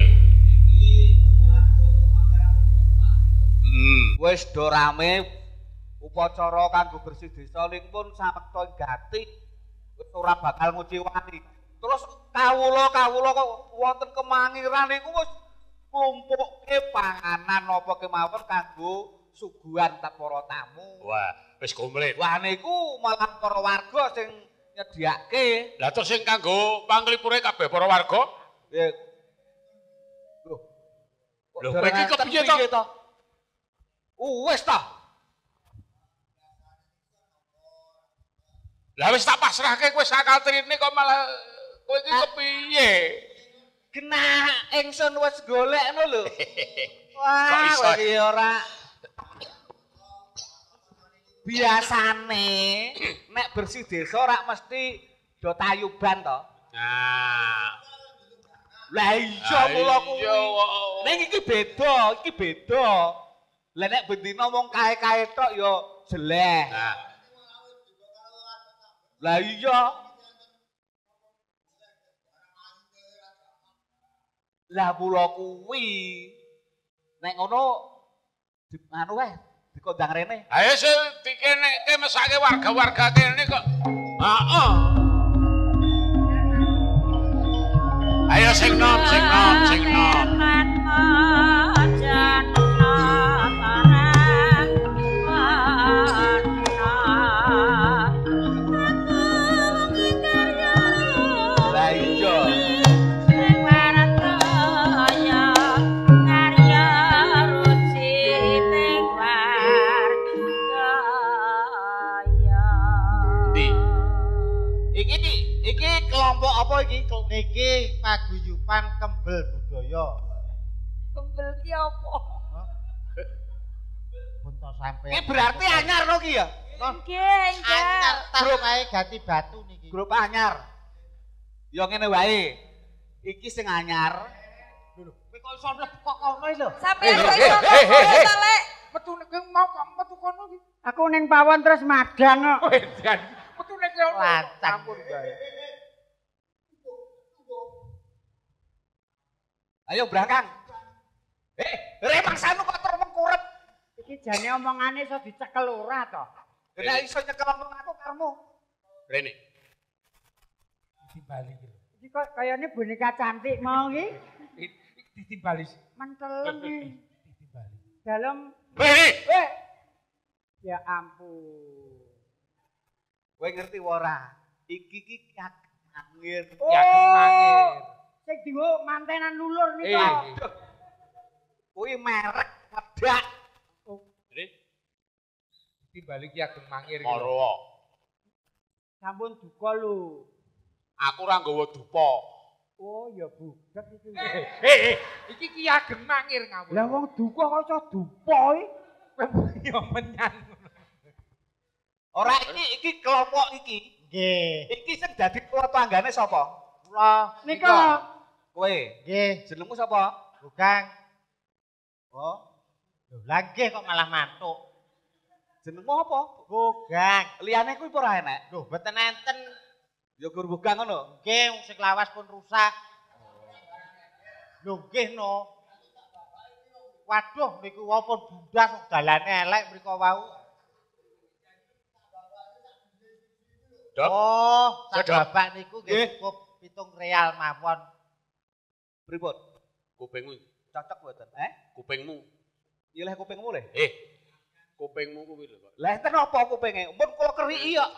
Hmm, wis do rame upacara kanggo bersih desa ning pun samekta gati wis ora bakal nguciwani. Terus kawula-kawula kok wonten Kemangiran niku wis klumpuke panganan apa kemawon kanggo suguhan para tamu. Wah, wis komplit. Wah niku malah para warga sing nyediake. Lah terus sing kanggo panglipure kabeh para warga? Nggih. Loh. Lho, kowe iki kepiye to? Wis ta. Lah wis tak pasrahke kowe sakatrine kok malah kowe iki kepiye? Genah ingsun wis golekno lho. Wah, kok iso iki ora biasane nek bersih desa ora mesti do tayuban to. Nah. Lah iya kula kuwi. Ning iki beda, iki beda. Lah nek bendina wong kae-kae tok ya jeleh. Nah. Lah iya. Lah kula kuwi nek ngono di anu wae dikondang rene. Ayo sing dikenekke mesake warga-warga kene kok. Heeh. Ayo sing nom, sing nom, sing nom. Jan niki paguyuban kembel budaya. Kembel ki apa? Bunta sampe. Iki berarti anyar to ki ya? Nggih, Anyar nggih. tas wae ganti batu niki. Grup anyar. Ya ngene wae. Iki sing anyar. Lho, kowe kok iso mlebu kok kono lho. Sampeyan kok iso kono to, Lek? Metu nek mau kok metu kono iki. Aku ning pawon terus madang kok. Oh, edan. Metu nek kono. Lacang. Ampun gawe. Ayo brangkang. Eh, remang sanu kok terus mengkurep. Iki jane omongane iso dicekel ora to? Nek iso nyekel omong aku karmu. Rene. Ditimbali iki. Iki kok kayane boneka cantik mau iki. Ditimbali. Mentelem iki. Ditimbali. Dalem. Hei. Eh. Ya ampun. Kowe ngerti ora? Iki ki angin, Oh. Mangir. Sing dienggo mantenan lulur niku. Eh. Kuwi merek wedak. Rene. Ditimbali ki ageng mangir iki. Moro. Sampun duka lho. Aku ora nggawa dupa. Oh ya budak iki. Eh, eh, iki ki ageng mangir ngawur. Lah wong duka kok iso dupa iki. Yo menyan. Ora iki iki kelompok iki. Nggih. Iki sing dadi ketua tanggane sapa? Kula Nika. Kowe. Nggih, Jenengmu sapa? Bugang. Oh. Lho, lah nggih kok malah mantuk. Jenengmu apa? Bugang. Liyane kuwi ora enek. Lho, mboten enten. Ya gur bugang ngono. Nggih, wong sing lawas pun rusak. Lho, nggih no. Waduh, niku wau pun bundas kok dalane elek mriko wau. Dok. Oh, sak Dok. bapak niku nggih cukup pitung real mawon. Pripun? Kupingmu. Cocok mboten? Eh? Kupingmu. Iya leh kupingmu leh. Eh. Kupingmu kuwi lho, Pak. Lah enten apa kupinge? Mun kula keriki ya.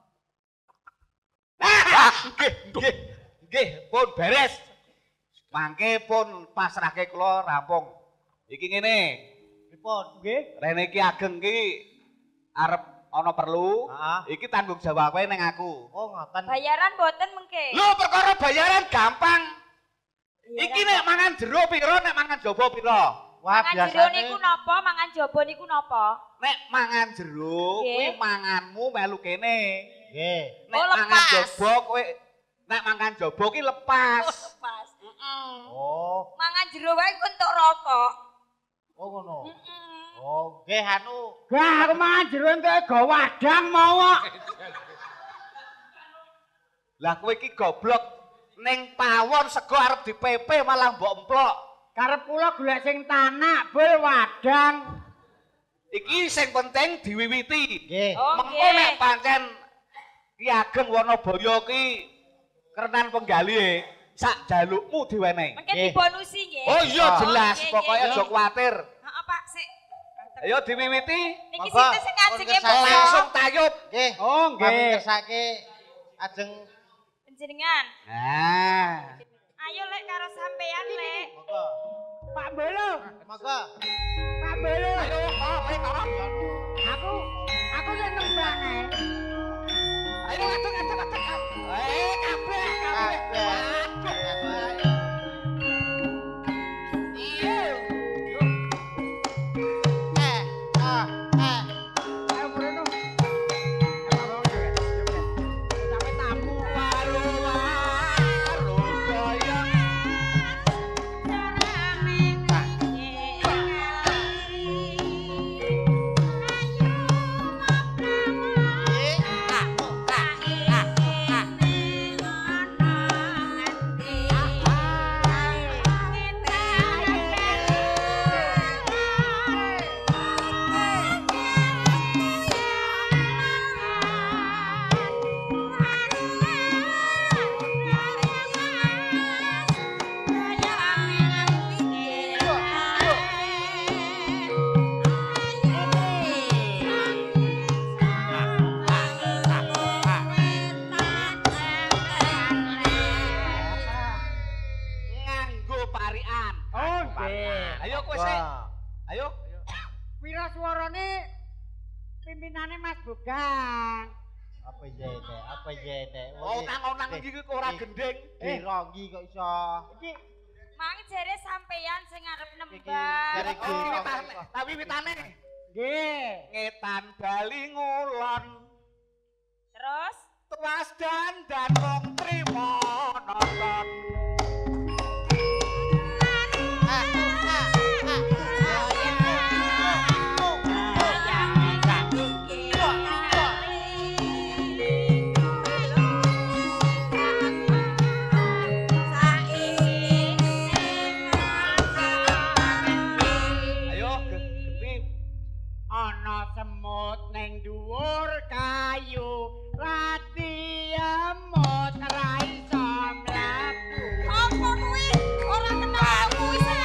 Ah, nggih, nggih. Nggih, pun beres. Mangke pun pasrahke kula rampung. Iki ngene. Pripun? Nggih. Rene iki ageng iki arep ana perlu. Heeh. Iki tanggung jawabe ning aku. Oh, ngoten. Bayaran mboten mengke. Lho, perkara bayaran gampang. Iki nek mangan jero pira, nek mangan jaba pira? Wah, Mangan jero niku napa? Mangan jaba niku napa? Nek mangan jero Nggih. kuwi manganmu melu kene. Nggih. Nek Oh, mangan lepas. jaba kowe nek mangan jaba ki lepas. Oh, lepas. Heeh. Oh, Mangan jero wae ku entuk rokok. oh ngono. Heeh. Oh, nggih anu. Gah aku mangan jero entuk go wadang mau kok. Lah kowe iki goblok ning pawon sego arep dipepe malah mbok emplok. Karep kula golek sing tanak, bul wadang. Iki sing penting diwiwiti. Nggih. Oh, Mengko nggih. nek pancen Ki Ageng Wanabaya ki kerenan penggali sak jalukmu diwenehi. Mengke dibonusi nggih. Oh iya jelas, Nggih, pokoknya nggih. aja kuwatir. Heeh, Pak, sik. Ayo diwiwiti. Niki Monggo, sinten sing ngajenge pun kersane. Langsung tayub. Nggih. Oh, nggih. Kami kersake ajeng Panjenengan. Nah. Ayo lek karo sampean lek. monggo. Pak Bolo, Monggo. Pak Bolo. Ayo kok kowe kok. Aku aku nek nembang ae. Ayo ngadeg ngadeg ngadeg. Eh kabeh kabeh. Kabeh. Iya. Eh, ah, eh. Ayo Bruno. Sampai tamu. Waru-waru goyang. Nganggo parian. Oh, nggih. Ayo kowe sik. Ayo. Pira suarane pimpinane Mas Bugang? Apa jene? Apa jene? Oh, nang-nang iki kok ora gendeng. Eh, rongi kok iso. Iki mang jere sampeyan sing arep nembang. Jere iki witane, tapi witane. Nggih, ngetan bali ngulon. Terus tuas dandan wong trima nonton. Neng dhuwur kayu lati emot ra iso mlaku. Apa kuwi? Ora kenal kuwi sing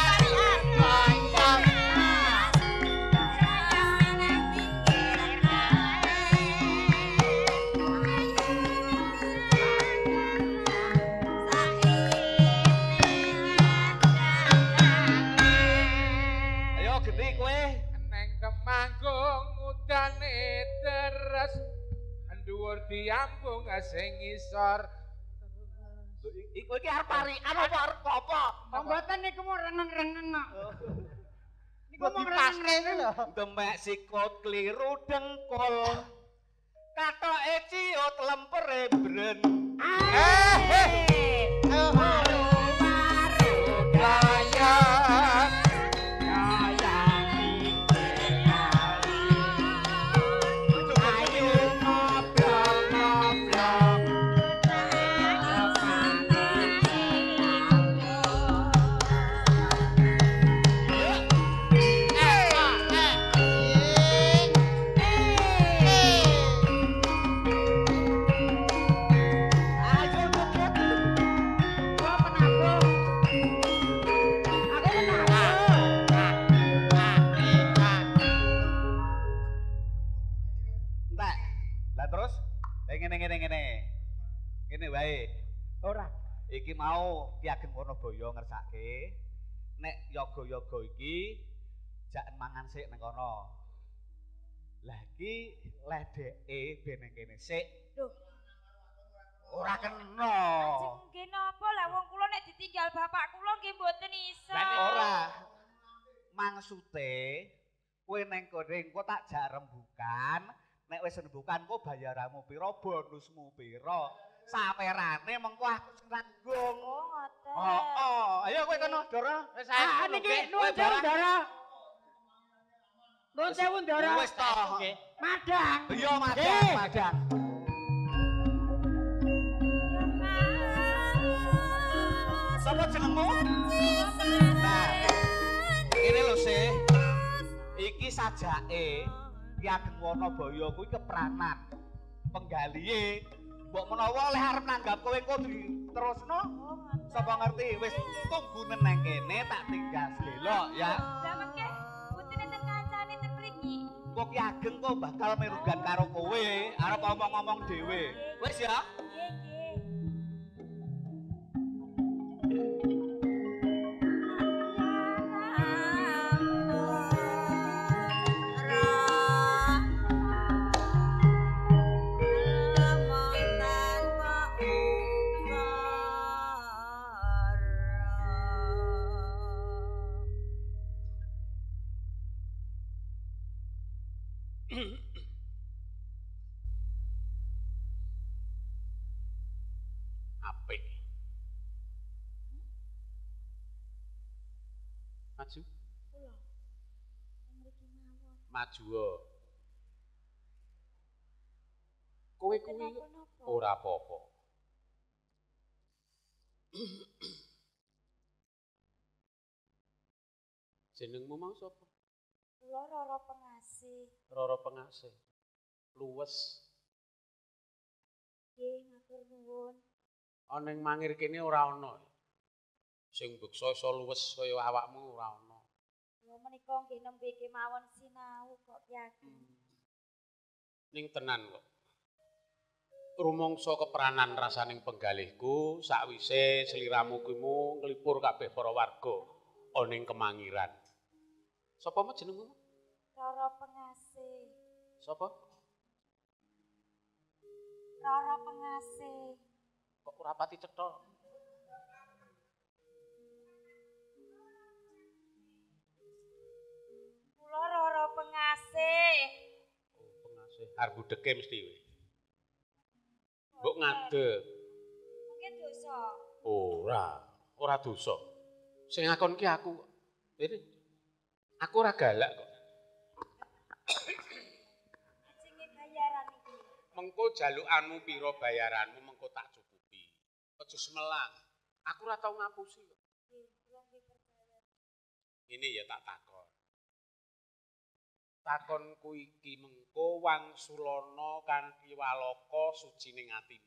Ayo gede kowe neng Temanggung udane deres dhuwur diambung sing ngisor. Iku iki arep parikan apa arep apa? Kok mboten niku mau reneng-reneng kok. Niku mau dipaske lho. Demek sikut kliru dengkul. Katoke ciut lempere bren. Eh, eh. Waru waru daya. Iki mau Ki Ageng Wonoboyo ngersake nek yoga-yoga iki jak mangan sik nang kono. Lah iki ledeke ben nang kene sik. Lho. Ora kena. Ajeng nggih napa lah wong kula nek ditinggal bapak kula nggih mboten iso. Lah ora. Maksude kowe nang kene engko tak jak rembukan, nek wis rembukan kok bayaramu pira, bonusmu pira. Sawerane mengko aku sing nanggung. Oh, ngoten. Oh, oh. Ayo kowe kono, Dara. Wis ae. Ah, niki nuwun sewu, Dara. Nuwun sewu, Dara. Wis to. Nggih. Madang. Iya, madang, madang. Sapa jenengmu? Nah. Ini lho, Se. Iki sajake Ki Ageng Wonoboyo kuwi kepranan. Penggalihe mbok menawa oleh arep nanggap kowe engko diterusno. Sapa ngerti wis tunggu nang kene tak tinggal delok ya. Lah mengke putine ten kancane ten mriki. Kok Ki Ageng kok bakal merugan karo kowe, arep ngomong-ngomong dhewe. Wis ya? Nggih, nggih. Apik. Maju. Kula. Mriki mawon. Maju. Kowe kuwi ora apa-apa. Jenengmu mau sapa? Kula Roro Pengasih. Roro Pengasih. Luwes. Nggih, matur nuwun. Ana ing mangir kene ora ana. Sing beksa iso luwes kaya awakmu ora ana. Kula menika nggih nembe kemawon sinau kok Ki Ageng. Ning tenan kok. Rumangsa kepranan rasaning penggalihku sakwise sliramu kuwi nglipur kabeh para warga ana ing Kemangiran. Sapa mu jenengmu? Roro Pengasih. Sapa? Roro Pengasih. Kok ora pati cetha? Kula Roro Pengasih. Oh, Pengasih. Arep budheke mesti kowe. Mbok ngadeg. Mungkin dosa. Ora, ora dosa. Sing ngakon ki aku. Ini aku ora galak kok. Ajenge bayaran iki. Mengko jalukanmu pira bayaranmu mengko tak cukupi. Aja semelang. Aku ora tau ngapusi kok. Ini ya tak takon. Takonku iki mengko wangsulana kanthi walaka sucining atimu.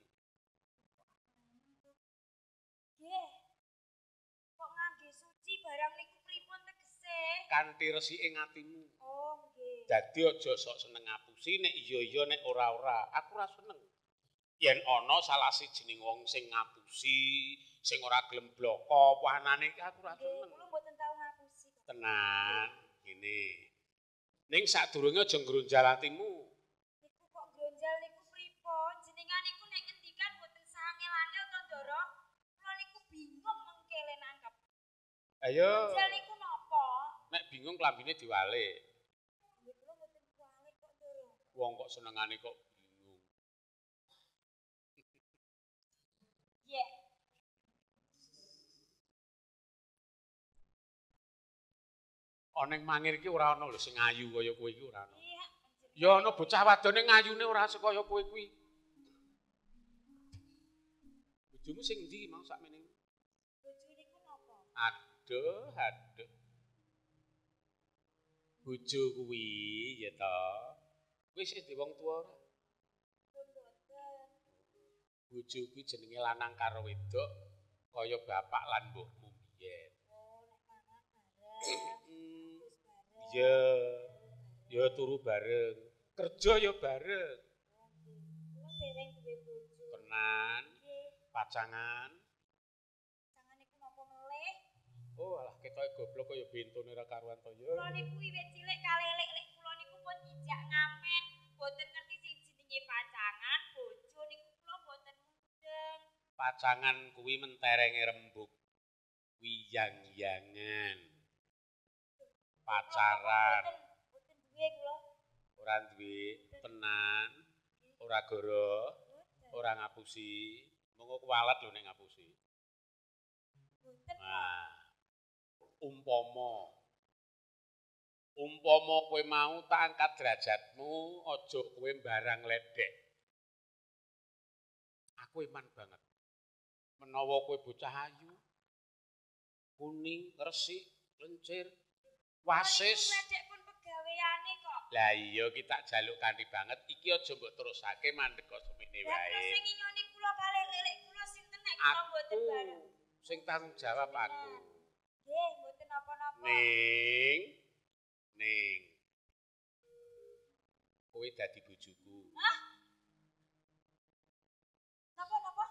Nggih. Kok ngangge suci barang niku pripun tegese? Kanthi resike atimu. Oh, nggih. Dadi aja sok seneng ngapusi nek iya-iya nek ora-ora. Aku ora seneng. Yen ana salah sijining wong sing ngapusi, sing ora gelem bloko, panane aku ora seneng. Kula mboten tau ngapusi. Tenang, ngene. Ning sadurunge aja ngronjal atimu. Niku kok gronjal niku pripun? Jenengan niku nek ngendikan mboten sangel-angel to, Ndara. Kula niku bingung mengkele nangkep. Ayo. Gronjal niku napa? Nek bingung klambine diwalik. Nggih kula mboten kuwalik kok, Ndara. Wong kok senengane kok bingung. Nggih. Ana ning mangir iki ora ana lho sing ayu kaya kowe iki ora ana. Iya. Ya ana bocah wadone ngayune ora sekaya kowe kuwi. Bojomu sing ndi mau sakmene? Bojo niku napa? Aduh, aduh. Bojo kuwi ya ta. Wis di wong tuwa ora? Mboten. Bojo kuwi jenenge lanang karo wedok kaya bapak lan mbokmu biyen. Oh, nek mangan bareng. Ya, ya turu bareng, kerja ya bareng. Kula dereng duwe bojo. Tenan, pacangan. Pacangan niku napa melih? Oh, alah ketoke goblok kaya bentone ora karuan to ya. Kula niku wiwit cilik kalelek lek kula niku pun dijak ngamen, mboten ngerti sing jenenge pacangan, bojo niku kula mboten mudeng. Pacangan kuwi menterenge rembug. Wiyang-yangan. Pacaran. Mboten duwe kula. Ora duwe, tenan. Ora goro, ora ngapusi. Monggo kuwalet lho nek ngapusi. Mboten. Nah. Umpama umpama kowe mau tak angkat derajatmu, aja kowe barang ledek. Aku iman banget. Menawa kowe bocah ayu, kuning, resik, lencir, wasis. Ledek pun pegaweane kok. Lah iya kita jaluk kanthi banget. Iki aja mbok terusake mandek kok semene Lah wae. terus sing ngingoni kula kalelek kula sinten nek kula mboten bareng. Sing tanggung jawab aku. Nggih, mboten napa-napa. Ning ning kowe dadi bojoku. Hah? Napa-napa?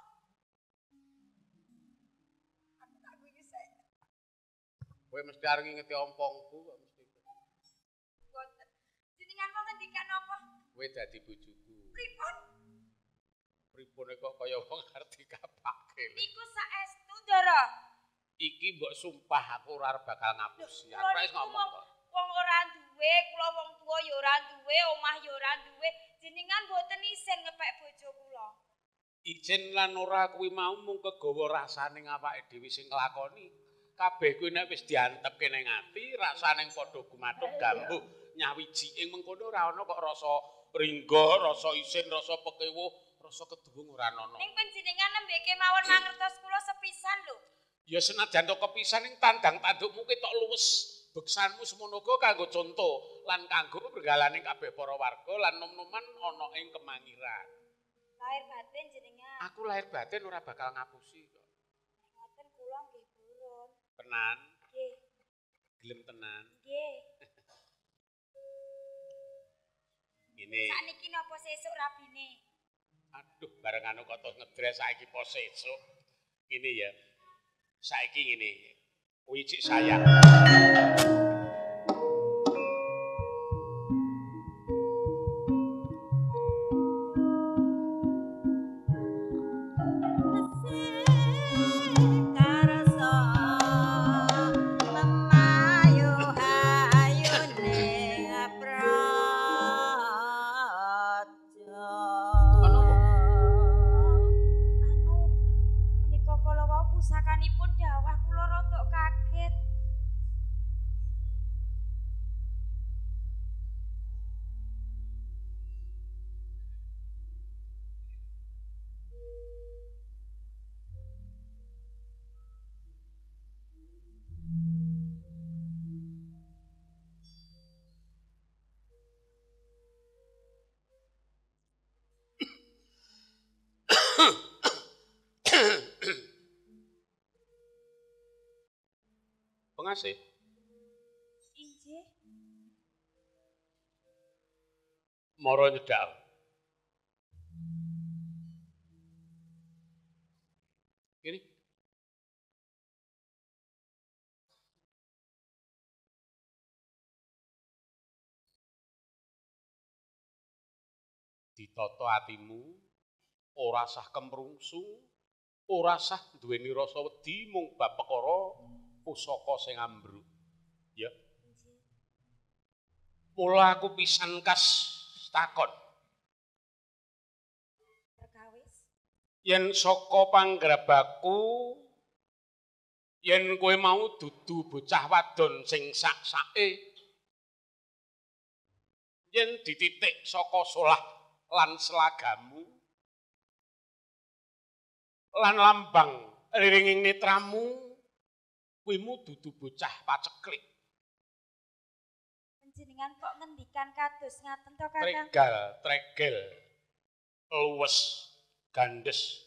Aku tak guyu sik. Kowe mesti arep ngingeti ompongku kok mesti. Mboten. Jenengan mau ngendikan napa? Kowe dadi bojoku. Pripun? Pripune kok kaya wong ngerti kapake. Niku saestu, Ndara. Iki mbok sumpah aku ora bakal ngapusi. Aku Kula wis niku ngomong wong kok. wong ora duwe, kula wong tuwa ya ora duwe, omah ya ora duwe. Jenengan mboten isin ngepek bojo kula. Ijen lan ora kuwi mau mung kegawa rasane awake dhewe sing nglakoni. Kabeh kuwi nek wis diantepke ning ati, rasane padha gumathuk gambuh nyawijing mengkono ora ana kok rasa ringgo, rasa isin, rasa pekewuh, rasa keduwung ora ana. Ning panjenengan nembeke mawon mangertos kula sepisan lho. Ya senajan to kepisan ning tandang tandukmu ketok luwes. Beksanmu semono go kanggo conto lan kanggo bergalaning kabeh para warga lan nom-noman ana ing Kemangiran. Lahir batin jenengan. Aku lahir batin ora bakal ngapusi kok. Ngoten kula nggih purun. Tenan? Nggih. Gelem tenan? Nggih. Ngene. Sakniki napa sesuk rabine? Aduh, barengan kok tos ngedres saiki po sesuk. Ngene ya. Saiki ngene. Kuwi cik sayang. Masih. Injih. Mara nyedak. Ini. Ditata atimu, ora sah kemrungsung, ora sah duweni rasa wedi mung bab perkara pusaka sing ambruk. Ya. Mula aku pisan kas takon. Perkawis. Yen saka panggrabaku yen kowe mau dudu bocah wadon sing sak-sake yen dititik saka solah lan selagamu lan lambang riringing netramu kuwimu dudu bocah paceklik. Panjenengan kok ngendikan kados ngaten to Kakang? Tregal, tregel, luwes, gandes,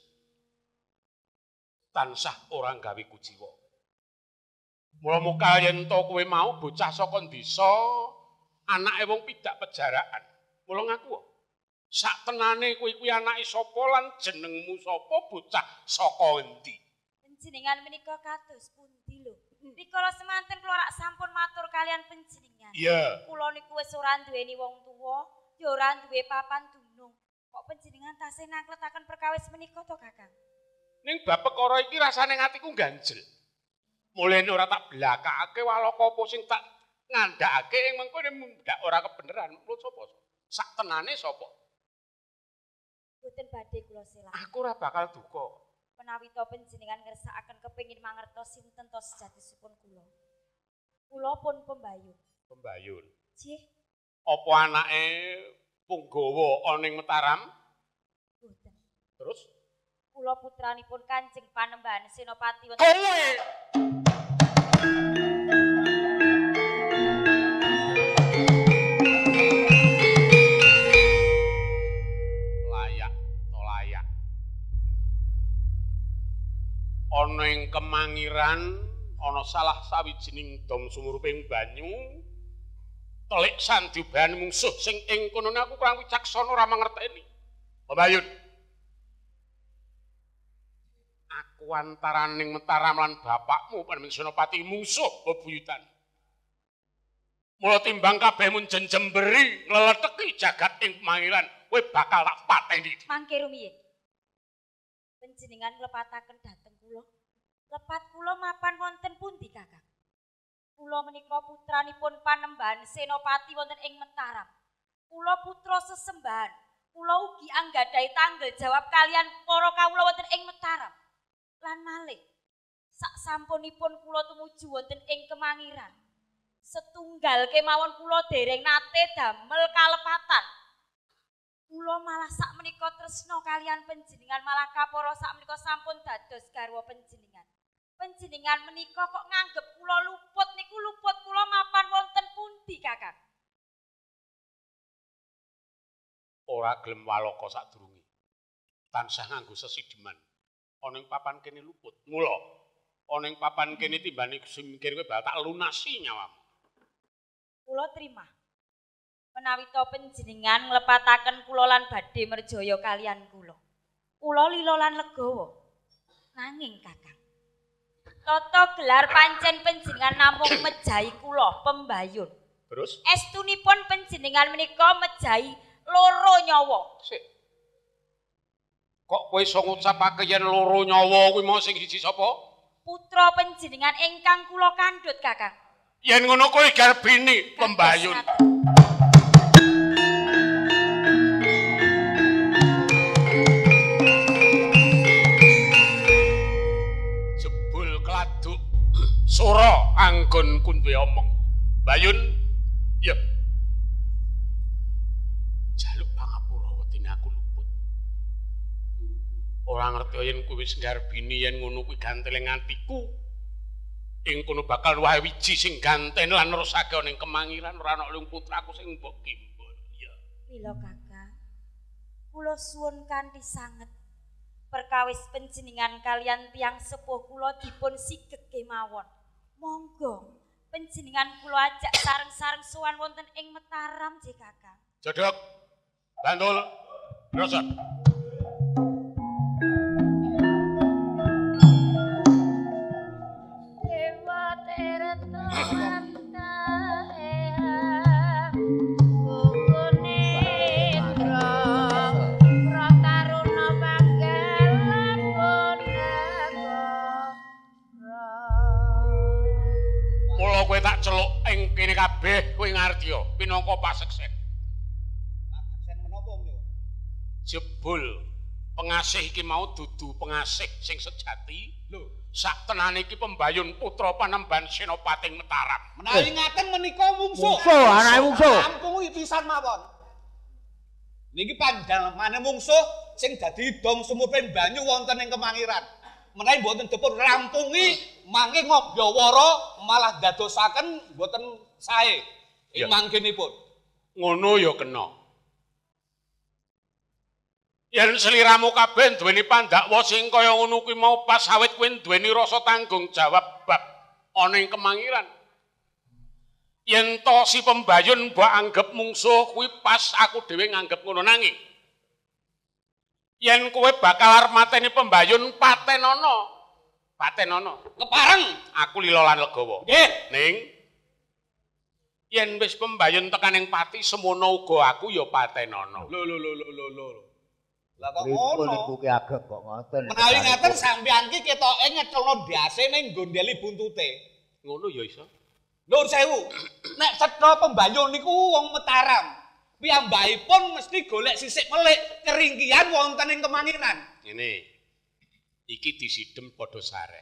tansah orang gawe kujiwa. Mula-mula yen to kowe mau bocah saka desa, anake wong pidak pejaraan. Mula ngaku, sak tenane kowe kuwi anake sapa lan jenengmu sapa, bocah saka endi? Panjenengan menika kados pundi lho? Rikala semanten kula rak sampun matur kalian panjenengan. Iya. Kula niku wis ora duweni wong tuwa, ya ora duwe papan dunung. Kok panjenengan tasih nakletaken perkawis menika to, Kakang? Ning bab perkara iki rasane atiku ganjel. Mulane ora tak blakake walaka apa sing tak ngandhakake ing mengko ndak ora kebeneran. Kulo sapa? Sak tenane sapa? Boten badhe kula selah. Aku ora bakal duka. Menawi to panjenengan ngersakaken kepengin mangertos sinten to sejatosipun kula. Kula pun pembayun. Pembayun. Nggih. Apa anake Punggawa ana ing Mataram? Boten. Terus? Kula putranipun Kanjeng Panembahan Senopati wonten. Kowe. Layak, to layak. Ana ing Kemangiran ana salah sawijining dom sumuruping banyu telik sandiban mungsuh sing ing kono aku kurang wicaksana ora mangerteni. Pembayun. Aku antaraning Mataram lan bapakmu Panembahan Senopati mungsuh bebuyutan. Mula timbang kabeh mun jenjemberi ngleleteki jagat ing Kemangiran, kowe bakal tak pateni. Mangke rumiyin. Panjenengan nglepataken dhateng kula. Lepat kula mapan wonten pundi, Kakang? Kula menika putranipun Panembahan Senopati wonten ing Mataram. Kula putra sesembahan. Kula ugi anggadhahi tanggel jawab kalian para kawula wonten ing Mataram. Lan malih sak sampunipun kula tumuju wonten ing Kemangiran. Setunggal kemawon kula dereng nate damel kalepatan. Kula malah sak menika tresna kalian panjenengan, malah kapara sak menika sampun dados garwa panjenengan. Panjenengan menika kok nganggep kula luput niku luput kula mapan wonten pundi, Kakang? Ora gelem walaka sadurunge. Tansah nganggo sesideman. Ana ing papan kene luput. Mula ana ing papan kene timbane sing mikir kowe bakal tak lunasi nyawamu. Kula trima. Menawi to panjenengan nglepataken kula lan badhe merjaya kalian kula. Kula lila lan legawa. Nanging Kakang, tata gelar pancen panjenengan namung mejahi kula Pembayun. Terus? Estunipun panjenengan menika mejahi loro nyawa. Sik. Kok kowe iso ngucapake yen loro nyawa kuwi mau sing siji sapa? Putra panjenengan ingkang kula kandhut, Kakang. Yen ngono kowe garbine Pembayun. Jebul kladuk sura anggon kunduwe omong. Bayun, ya. Jaluk pangapura wetine aku luput. Ora ngerti yen kowe wis garbine yen ngono kuwi ganteleng atiku. Ing kono bakal wae wiji sing ganten lan nerusake ana ing Kemangiran ora ana lung putraku sing mbok gimbol. Ya. Mila Kakang, kula suwun kanthi sanget perkawis panjenengan kalian tiyang sepuh kula dipun sigek kemawon. Monggo Panjenengan kula ajak sareng-sareng sowan wonten ing Mataram nggih Kakang. Jodhok. Bantul. Rosot. Kowe tak celuk ing kene kabeh kowe ngarti yo pinangka paseksen. Paseksen menapa, Mbok? Jebul pengasih iki mau dudu pengasih sing sejati. Lho, sak tenane iki pembayun putra Panembahan Senopati Mataram. Menawi ngaten menika mungsuh. Mungsuh, anake mungsuh. Rampung pisan mawon. Niki panjenengane mungsuh sing dadi dom sumuping banyu wonten ing Kemangiran. Menawi mboten dipun rampungi mangke Ngabyawara malah dadosaken mboten sae ing mangkenipun. Ngono ya kena. Yen sliramu kabeh duweni pandakwa sing kaya ngono kuwi mau pas awit kowe duweni rasa tanggung jawab bab ana ing Kemangiran. Yen to si pembayun mbok anggap mungsuh kuwi pas aku dhewe nganggep ngono nanging yen kowe bakal arep mateni pembayun patenono. Patenono. Kepareng aku lila lan legawa. Nggih. Ning yen wis pembayun tekaning pati semono uga aku ya patenono. Lho lho lho lho lho. Lah kok Ngono ngono? niku ki agek kok ngoten. Menawi ngaten sampeyan ki ketoke ngecelno ndase ning gondeli buntute. Ngono ya iso. Nur sewu. Nek cetha pembayun niku wong Mataram. Piyambakipun mesti golek sisik melik keringkihan wonten ing Kemangiran. Ngene. Iki disidhem padha sareh.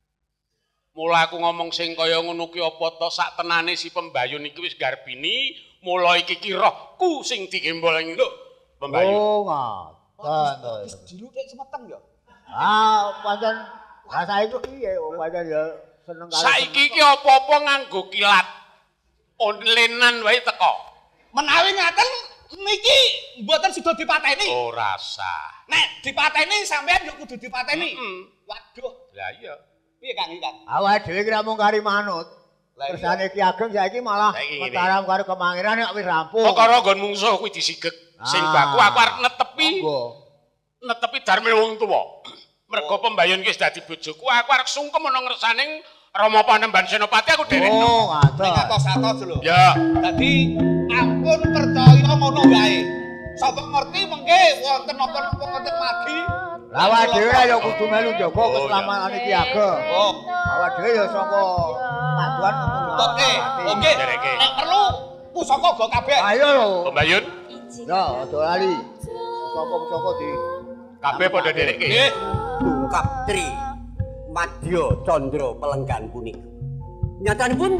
Mula aku ngomong sing kaya ngono ki apa to sak tenane si pembayun iki wis garbini, mula iki ki rohku sing digembol ing lho pembayun. Oh, ngoten to. Wis diluthik semeteng ya. Ah, pancen rasa itu piye wong pancen ya seneng karo. Saiki ki apa-apa nganggo kilat. Onlenan wae teko. Menawi ngaten niki mboten sida dipateni. Ora sah. Nek dipateni sampean yo kudu dipateni. Waduh. Lah iya. Piye Kang Kang? Awake dhewe ki namung kari manut. Kersane Ki Ageng saiki malah Mataram karo Kemangiran nek wis rampung. Perkara nggon mungsuh kuwi disigek. Sing baku aku arep netepi. Netepi darme wong tuwa. Mergo pembayun ki wis dadi bojoku, aku arep sungkem ana ngersaning Rama Panembahan Senopati aku dhewe. Oh, ngaten. Ning atos-atos lho. Ya. Dadi ampun percaya ngono wae. Sapa ngerti mengke wonten napa-napa wonten magi. Lah awake dhewe ya kudu melu njaga keselamatan Ki Ageng. Oh, awake dhewe ya saka paduan oke. Oke. Nek perlu pusaka go kabeh. Ayo lho. Pembayun. Ya, aja lali. Pusaka-pusaka di kabeh padha dherekke. Nggih. Tungkap Tri Madya Candra Pelenggan punika. Nyatanipun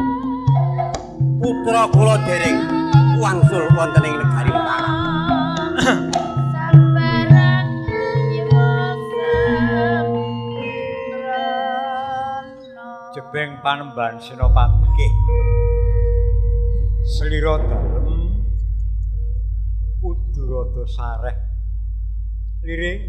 putra kula dereng wangsul wonten ing negari Mataram. Jebeng Panembahan Senopati. Nggih. Slira dalem kudu rada sareh. Liring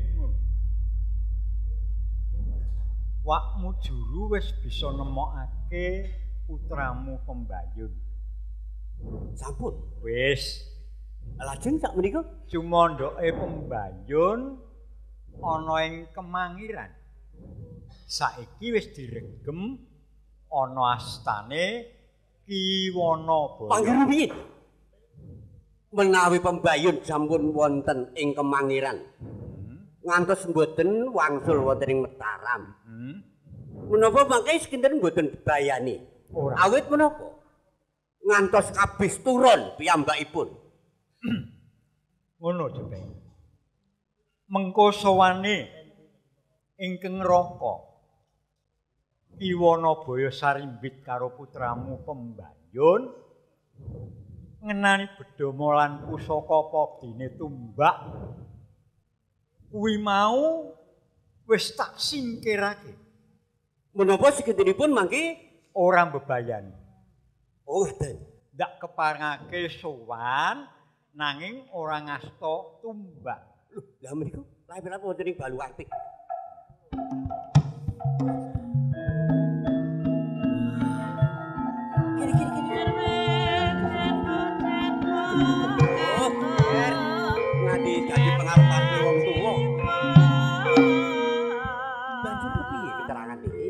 wakmu juru wis bisa nemokake putramu Pembayun. Sampun. Wis. Lajeng sak menika cumondoke Pembayun ana ing Kemangiran. Saiki wis diregem ana astane Kiwanabaya. Panggih menawi Pembayun sampun wonten ing Kemangiran. Ngantos mboten wangsul wonten ing Mataram. Hmm. Menapa mangke sekinten mboten dibayani? Ora. Awit menapa? Ngantos kabis turun piyambakipun. Ngono Jepeng. Mengko sowane ingkang Raka Kiwanabaya sarimbit karo putramu Pembayun ngenani bedama lan pusaka padine tumbak kuwi mau wis tak singkirake. Menapa sekintenipun mangke ora mbebayani. Oh, ngoten. Ndak keparengake sowan nanging ora ngasta tumbak. Lho, lha menika lair-lair wonten ing Baluwati. Ngadi dadi pengaruhan wong tuwa. Banjur kepiye keterangan iki?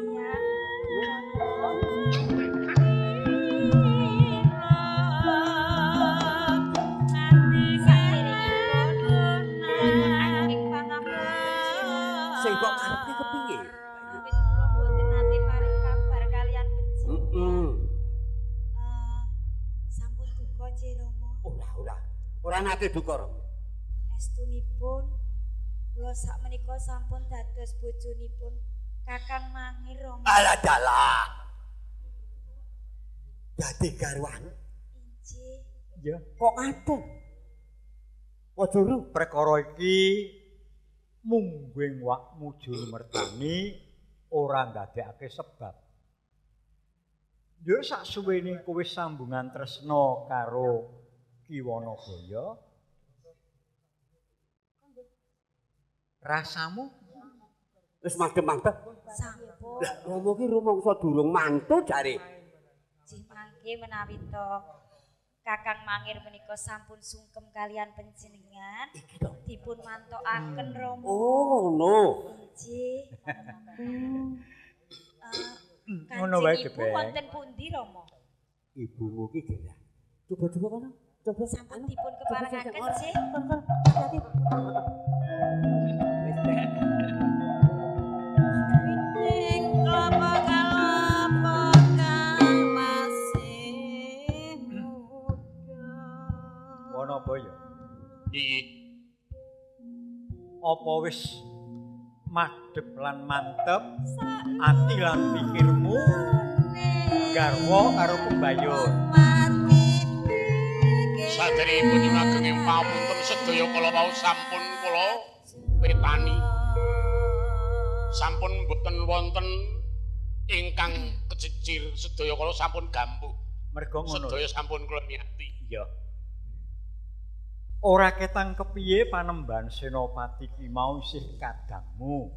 Sing kok karepe kepiye? Mboten nate paring kabar kalian benci. Heeh. Sampun duka nggih Rama. Ora, ora. Ora nate duka, Rama. Estunipun kula sakmenika sampun dados bojonipun Kakang Mangir Rama. Alah dalah. Dadi garwan. Injih. Ya, kok ngaten? Wajuru perkara iki mungguing wakmu juru mertani ora ndadekake sebab. Yo sak suwene kowe sambungan tresna karo Ki Wanagaya. Rasamu wis madhep-madhep. Sampun. Lah Rama ki rumangsa durung mantu jare. Nggih mangke menawi to Kakang Mangir menika sampun sungkem kalian panjenengan dipun mantokaken Rama. Oh, ngono. Nggih. Ngono wae Ibu Gebeng. wonten pundi Rama? Ibumu ki gerah. Coba-coba kono. Coba Sampun dipun keparengaken sih. Wanabaya. Iki Apa wis madhep lan mantep ati lan pikirmu garwa karo pembayun. Saderengipun nyunageng ing pamunten sedaya kala wau sampun kula wetani. Sampun mboten wonten ingkang kecicir sedaya kala sampun gambuh. Merga ngono. Sedaya sampun kula niati. Iya. Ora ketang kepiye panemban Senopati ki mau isih kadangmu.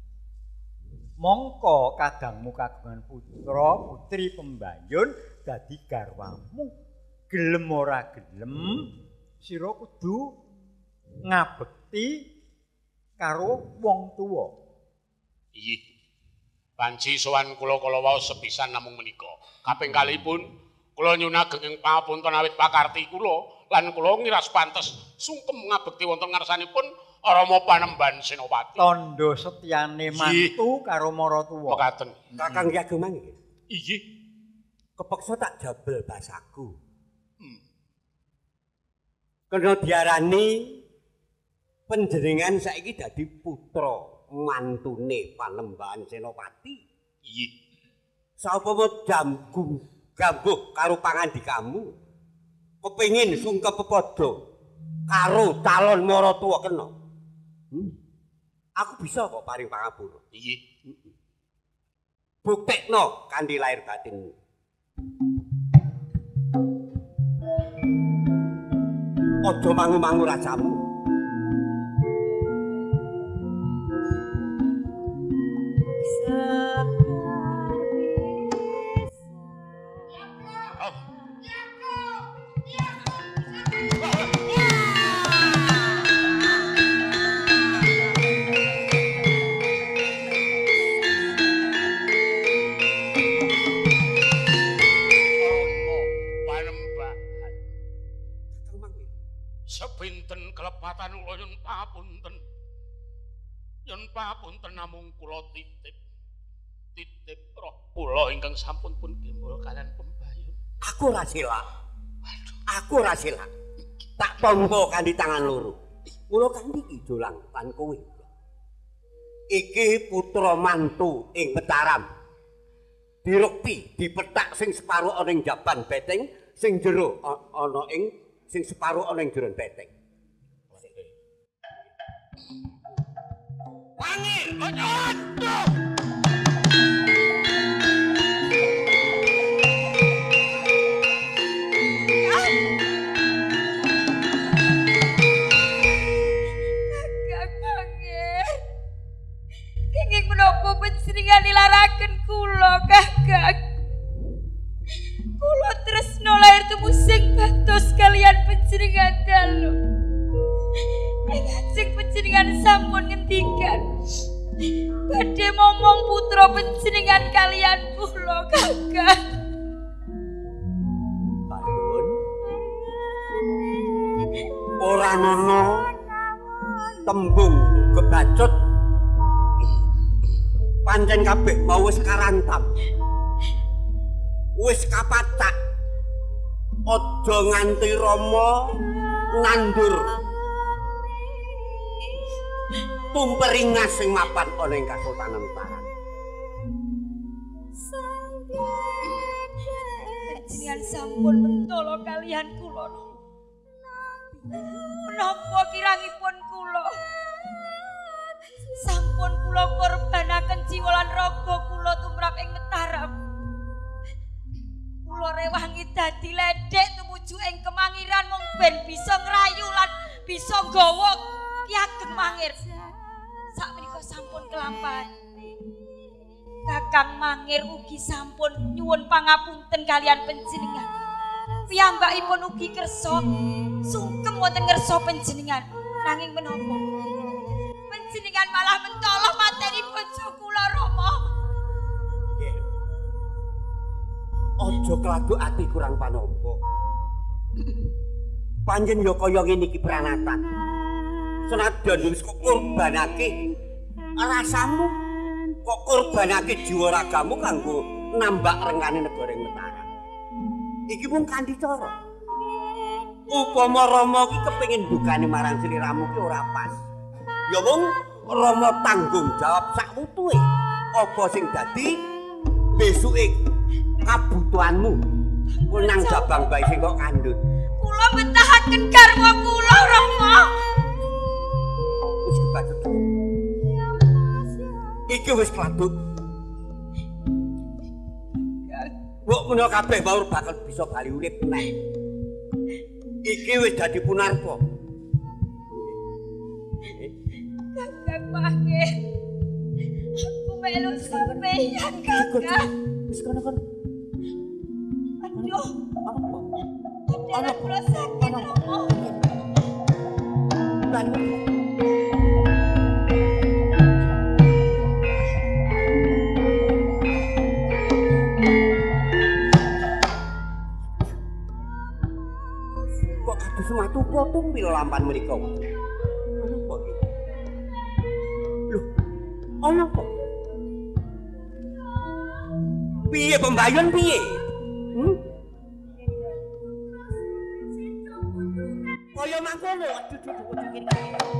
Mongko kadangmu kagungan putra putri pembayun dadi garwamu. Gelem ora gelem sira kudu ngabekti karo wong tuwa. Iya. Panci sowan kula kala wau sepisan namung menika. Kaping kalipun kula nyunageng ing papunten awit pakarti kula lan kula ngiras pantes sungkem ngabekti wonten ngarsanipun Rama Panembahan Senopati. Tandha setyane mantu karo maratuwa. Mekaten. Kakang Ki Ageng Mangir. Inggih. Kepeksa tak jabel basaku. Hmm. Kena diarani panjenengan saiki dadi putra mantune Panembahan Senopati. Inggih. Saupama jambu gambuh karo pangandikamu. Kepengin sungkep pepadha karo calon maratuwa kena. Hmm. Aku bisa kok paring pangapura. Inggih. Buktekno kanthi lahir batinmu. Aja mangu-mangu rajamu. Sepinten kelepatan kula nyun papunten. Nyun papunten namung kula titip. Titip roh kula ingkang sampun pun gembul kalian pembayun. Aku ora sila. Aku ora sila. Tak tampa kanthi tangan loro. Kula kanthi ijolang lan kowe. Iki putra mantu ing Mataram. Dirukti dipethak sing separo ana ing jaban beteng, sing jero ana ing sing separo ana ing jeron beteng. Mangir, aduh. Kenging menapa panjenengan nilaraken kula, Kakang? Kula tresna lair tumusing batos kalian putra panjenengan kalian kula Kakang. Balun. Ora ana tembung kebacut. Pancen kabeh mau wis karantam. Wis kapacak. Aja nganti Rama nandur tumperingas sing mapan ana ing Kasultanan Paran. Panjenengan sampun mentala kalian kula. Menapa kirangipun kula? Sampun kula korbanaken jiwa lan raga kula tumrap ing Mataram. Kula rewangi dadi ledhek tumuju ing Kemangiran mung ben bisa ngrayu lan bisa nggawa Ki Ageng Mangir. Sakmenika sampun kelampahan. Kakang Mangir ugi sampun nyuwun pangapunten kalian panjenengan. Piyambakipun ugi kersa sungkem wonten ngersa panjenengan. Nanging menapa? Panjenengan malah mentala mateni bojo kula Rama. Nggih. Aja kladuk ati kurang panampa. Panjen ya kaya ngene iki pranatan. Senadyan wis kok korbanake rasamu, kok korbanake jiwa ragamu kanggo nambak rengane negara ing Mataram. Iki mung kanthi cara. Upama Rama ki kepengin dukane marang sliramu ki ora pas. Ya mung Rama tanggung jawab sak wutuhe. Apa sing dadi besuke kabutuhanmu. Kuwi nang jabang bae sing kok kandhut. Kula betahaken garwa kula Rama. Wis kebacut. Iki wis kladuk. Mbok menawa kabeh baur bakal bisa bali urip meneh. Iki wis dadi punarpa. Kakang Mangir. Aku melu sampeyan Kakang. Wis kono-kono. Aduh. Apa? Kula sakit Rama. Lan sematu potong pil lampan menika. Apa iki? Lho, ana apa? Piye pembayun piye? Hmm? Kaya mangkono, aduh aduh aduh kene.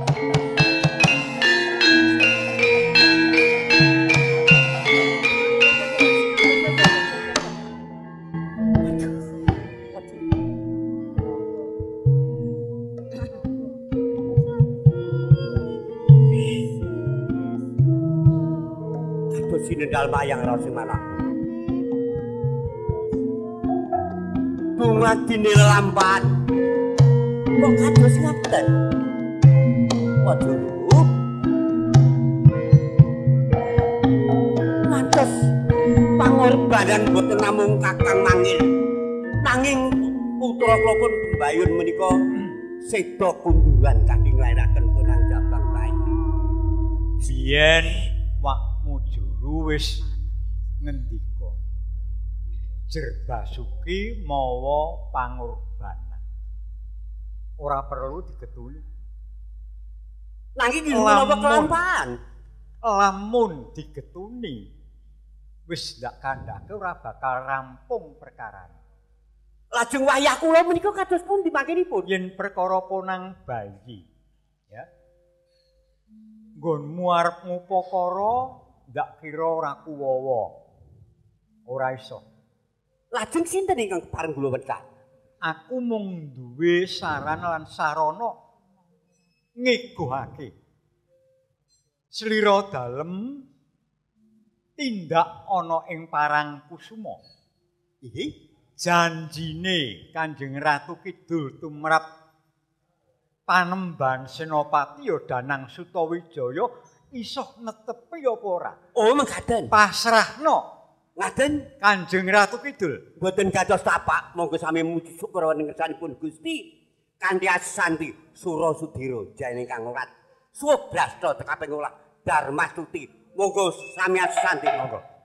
Sinendal mayang ra sing malah. Dumadine lampan. Kok kados ngaten? Waduh. Ngantos pangorbanan boten namung Kakang Mangir. Nanging putra kula pun Mbayun menika seda kunduran kangge nglairaken penang jabang bae. Biyen wakmu juru wis ngendika Jerbasuki mawa pangorbanan ora perlu digetuli nanging menapa kelampahan lamun digetuni wis ndak kandhake ora bakal rampung perkarane lajeng wayah kula menika kados pundi mangkenipun yen perkara ponang bayi ya nggonmu arep ngupakara ndak kira ora kuwawa. Ora iso. Lajeng sinten ingkang kepareng kula wetan? Aku mung duwe saran lan sarana ngegohake. Slira dalem tindak ana ing Parang Kusuma. Iki janjine Kanjeng Ratu Kidul tumrap Panembahan Senopati ya Danang Sutawijaya iso netepi apa ora? Oh, mengkaten. Pasrahno. Ngaten Kanjeng Ratu Kidul. Mboten kados tapak, monggo sami muji syukur wonten ngersanipun Gusti kanthi asanti Surasudira jane kang rat. Subrasta tekaping olah Darmastuti Monggo sami asanti. Monggo.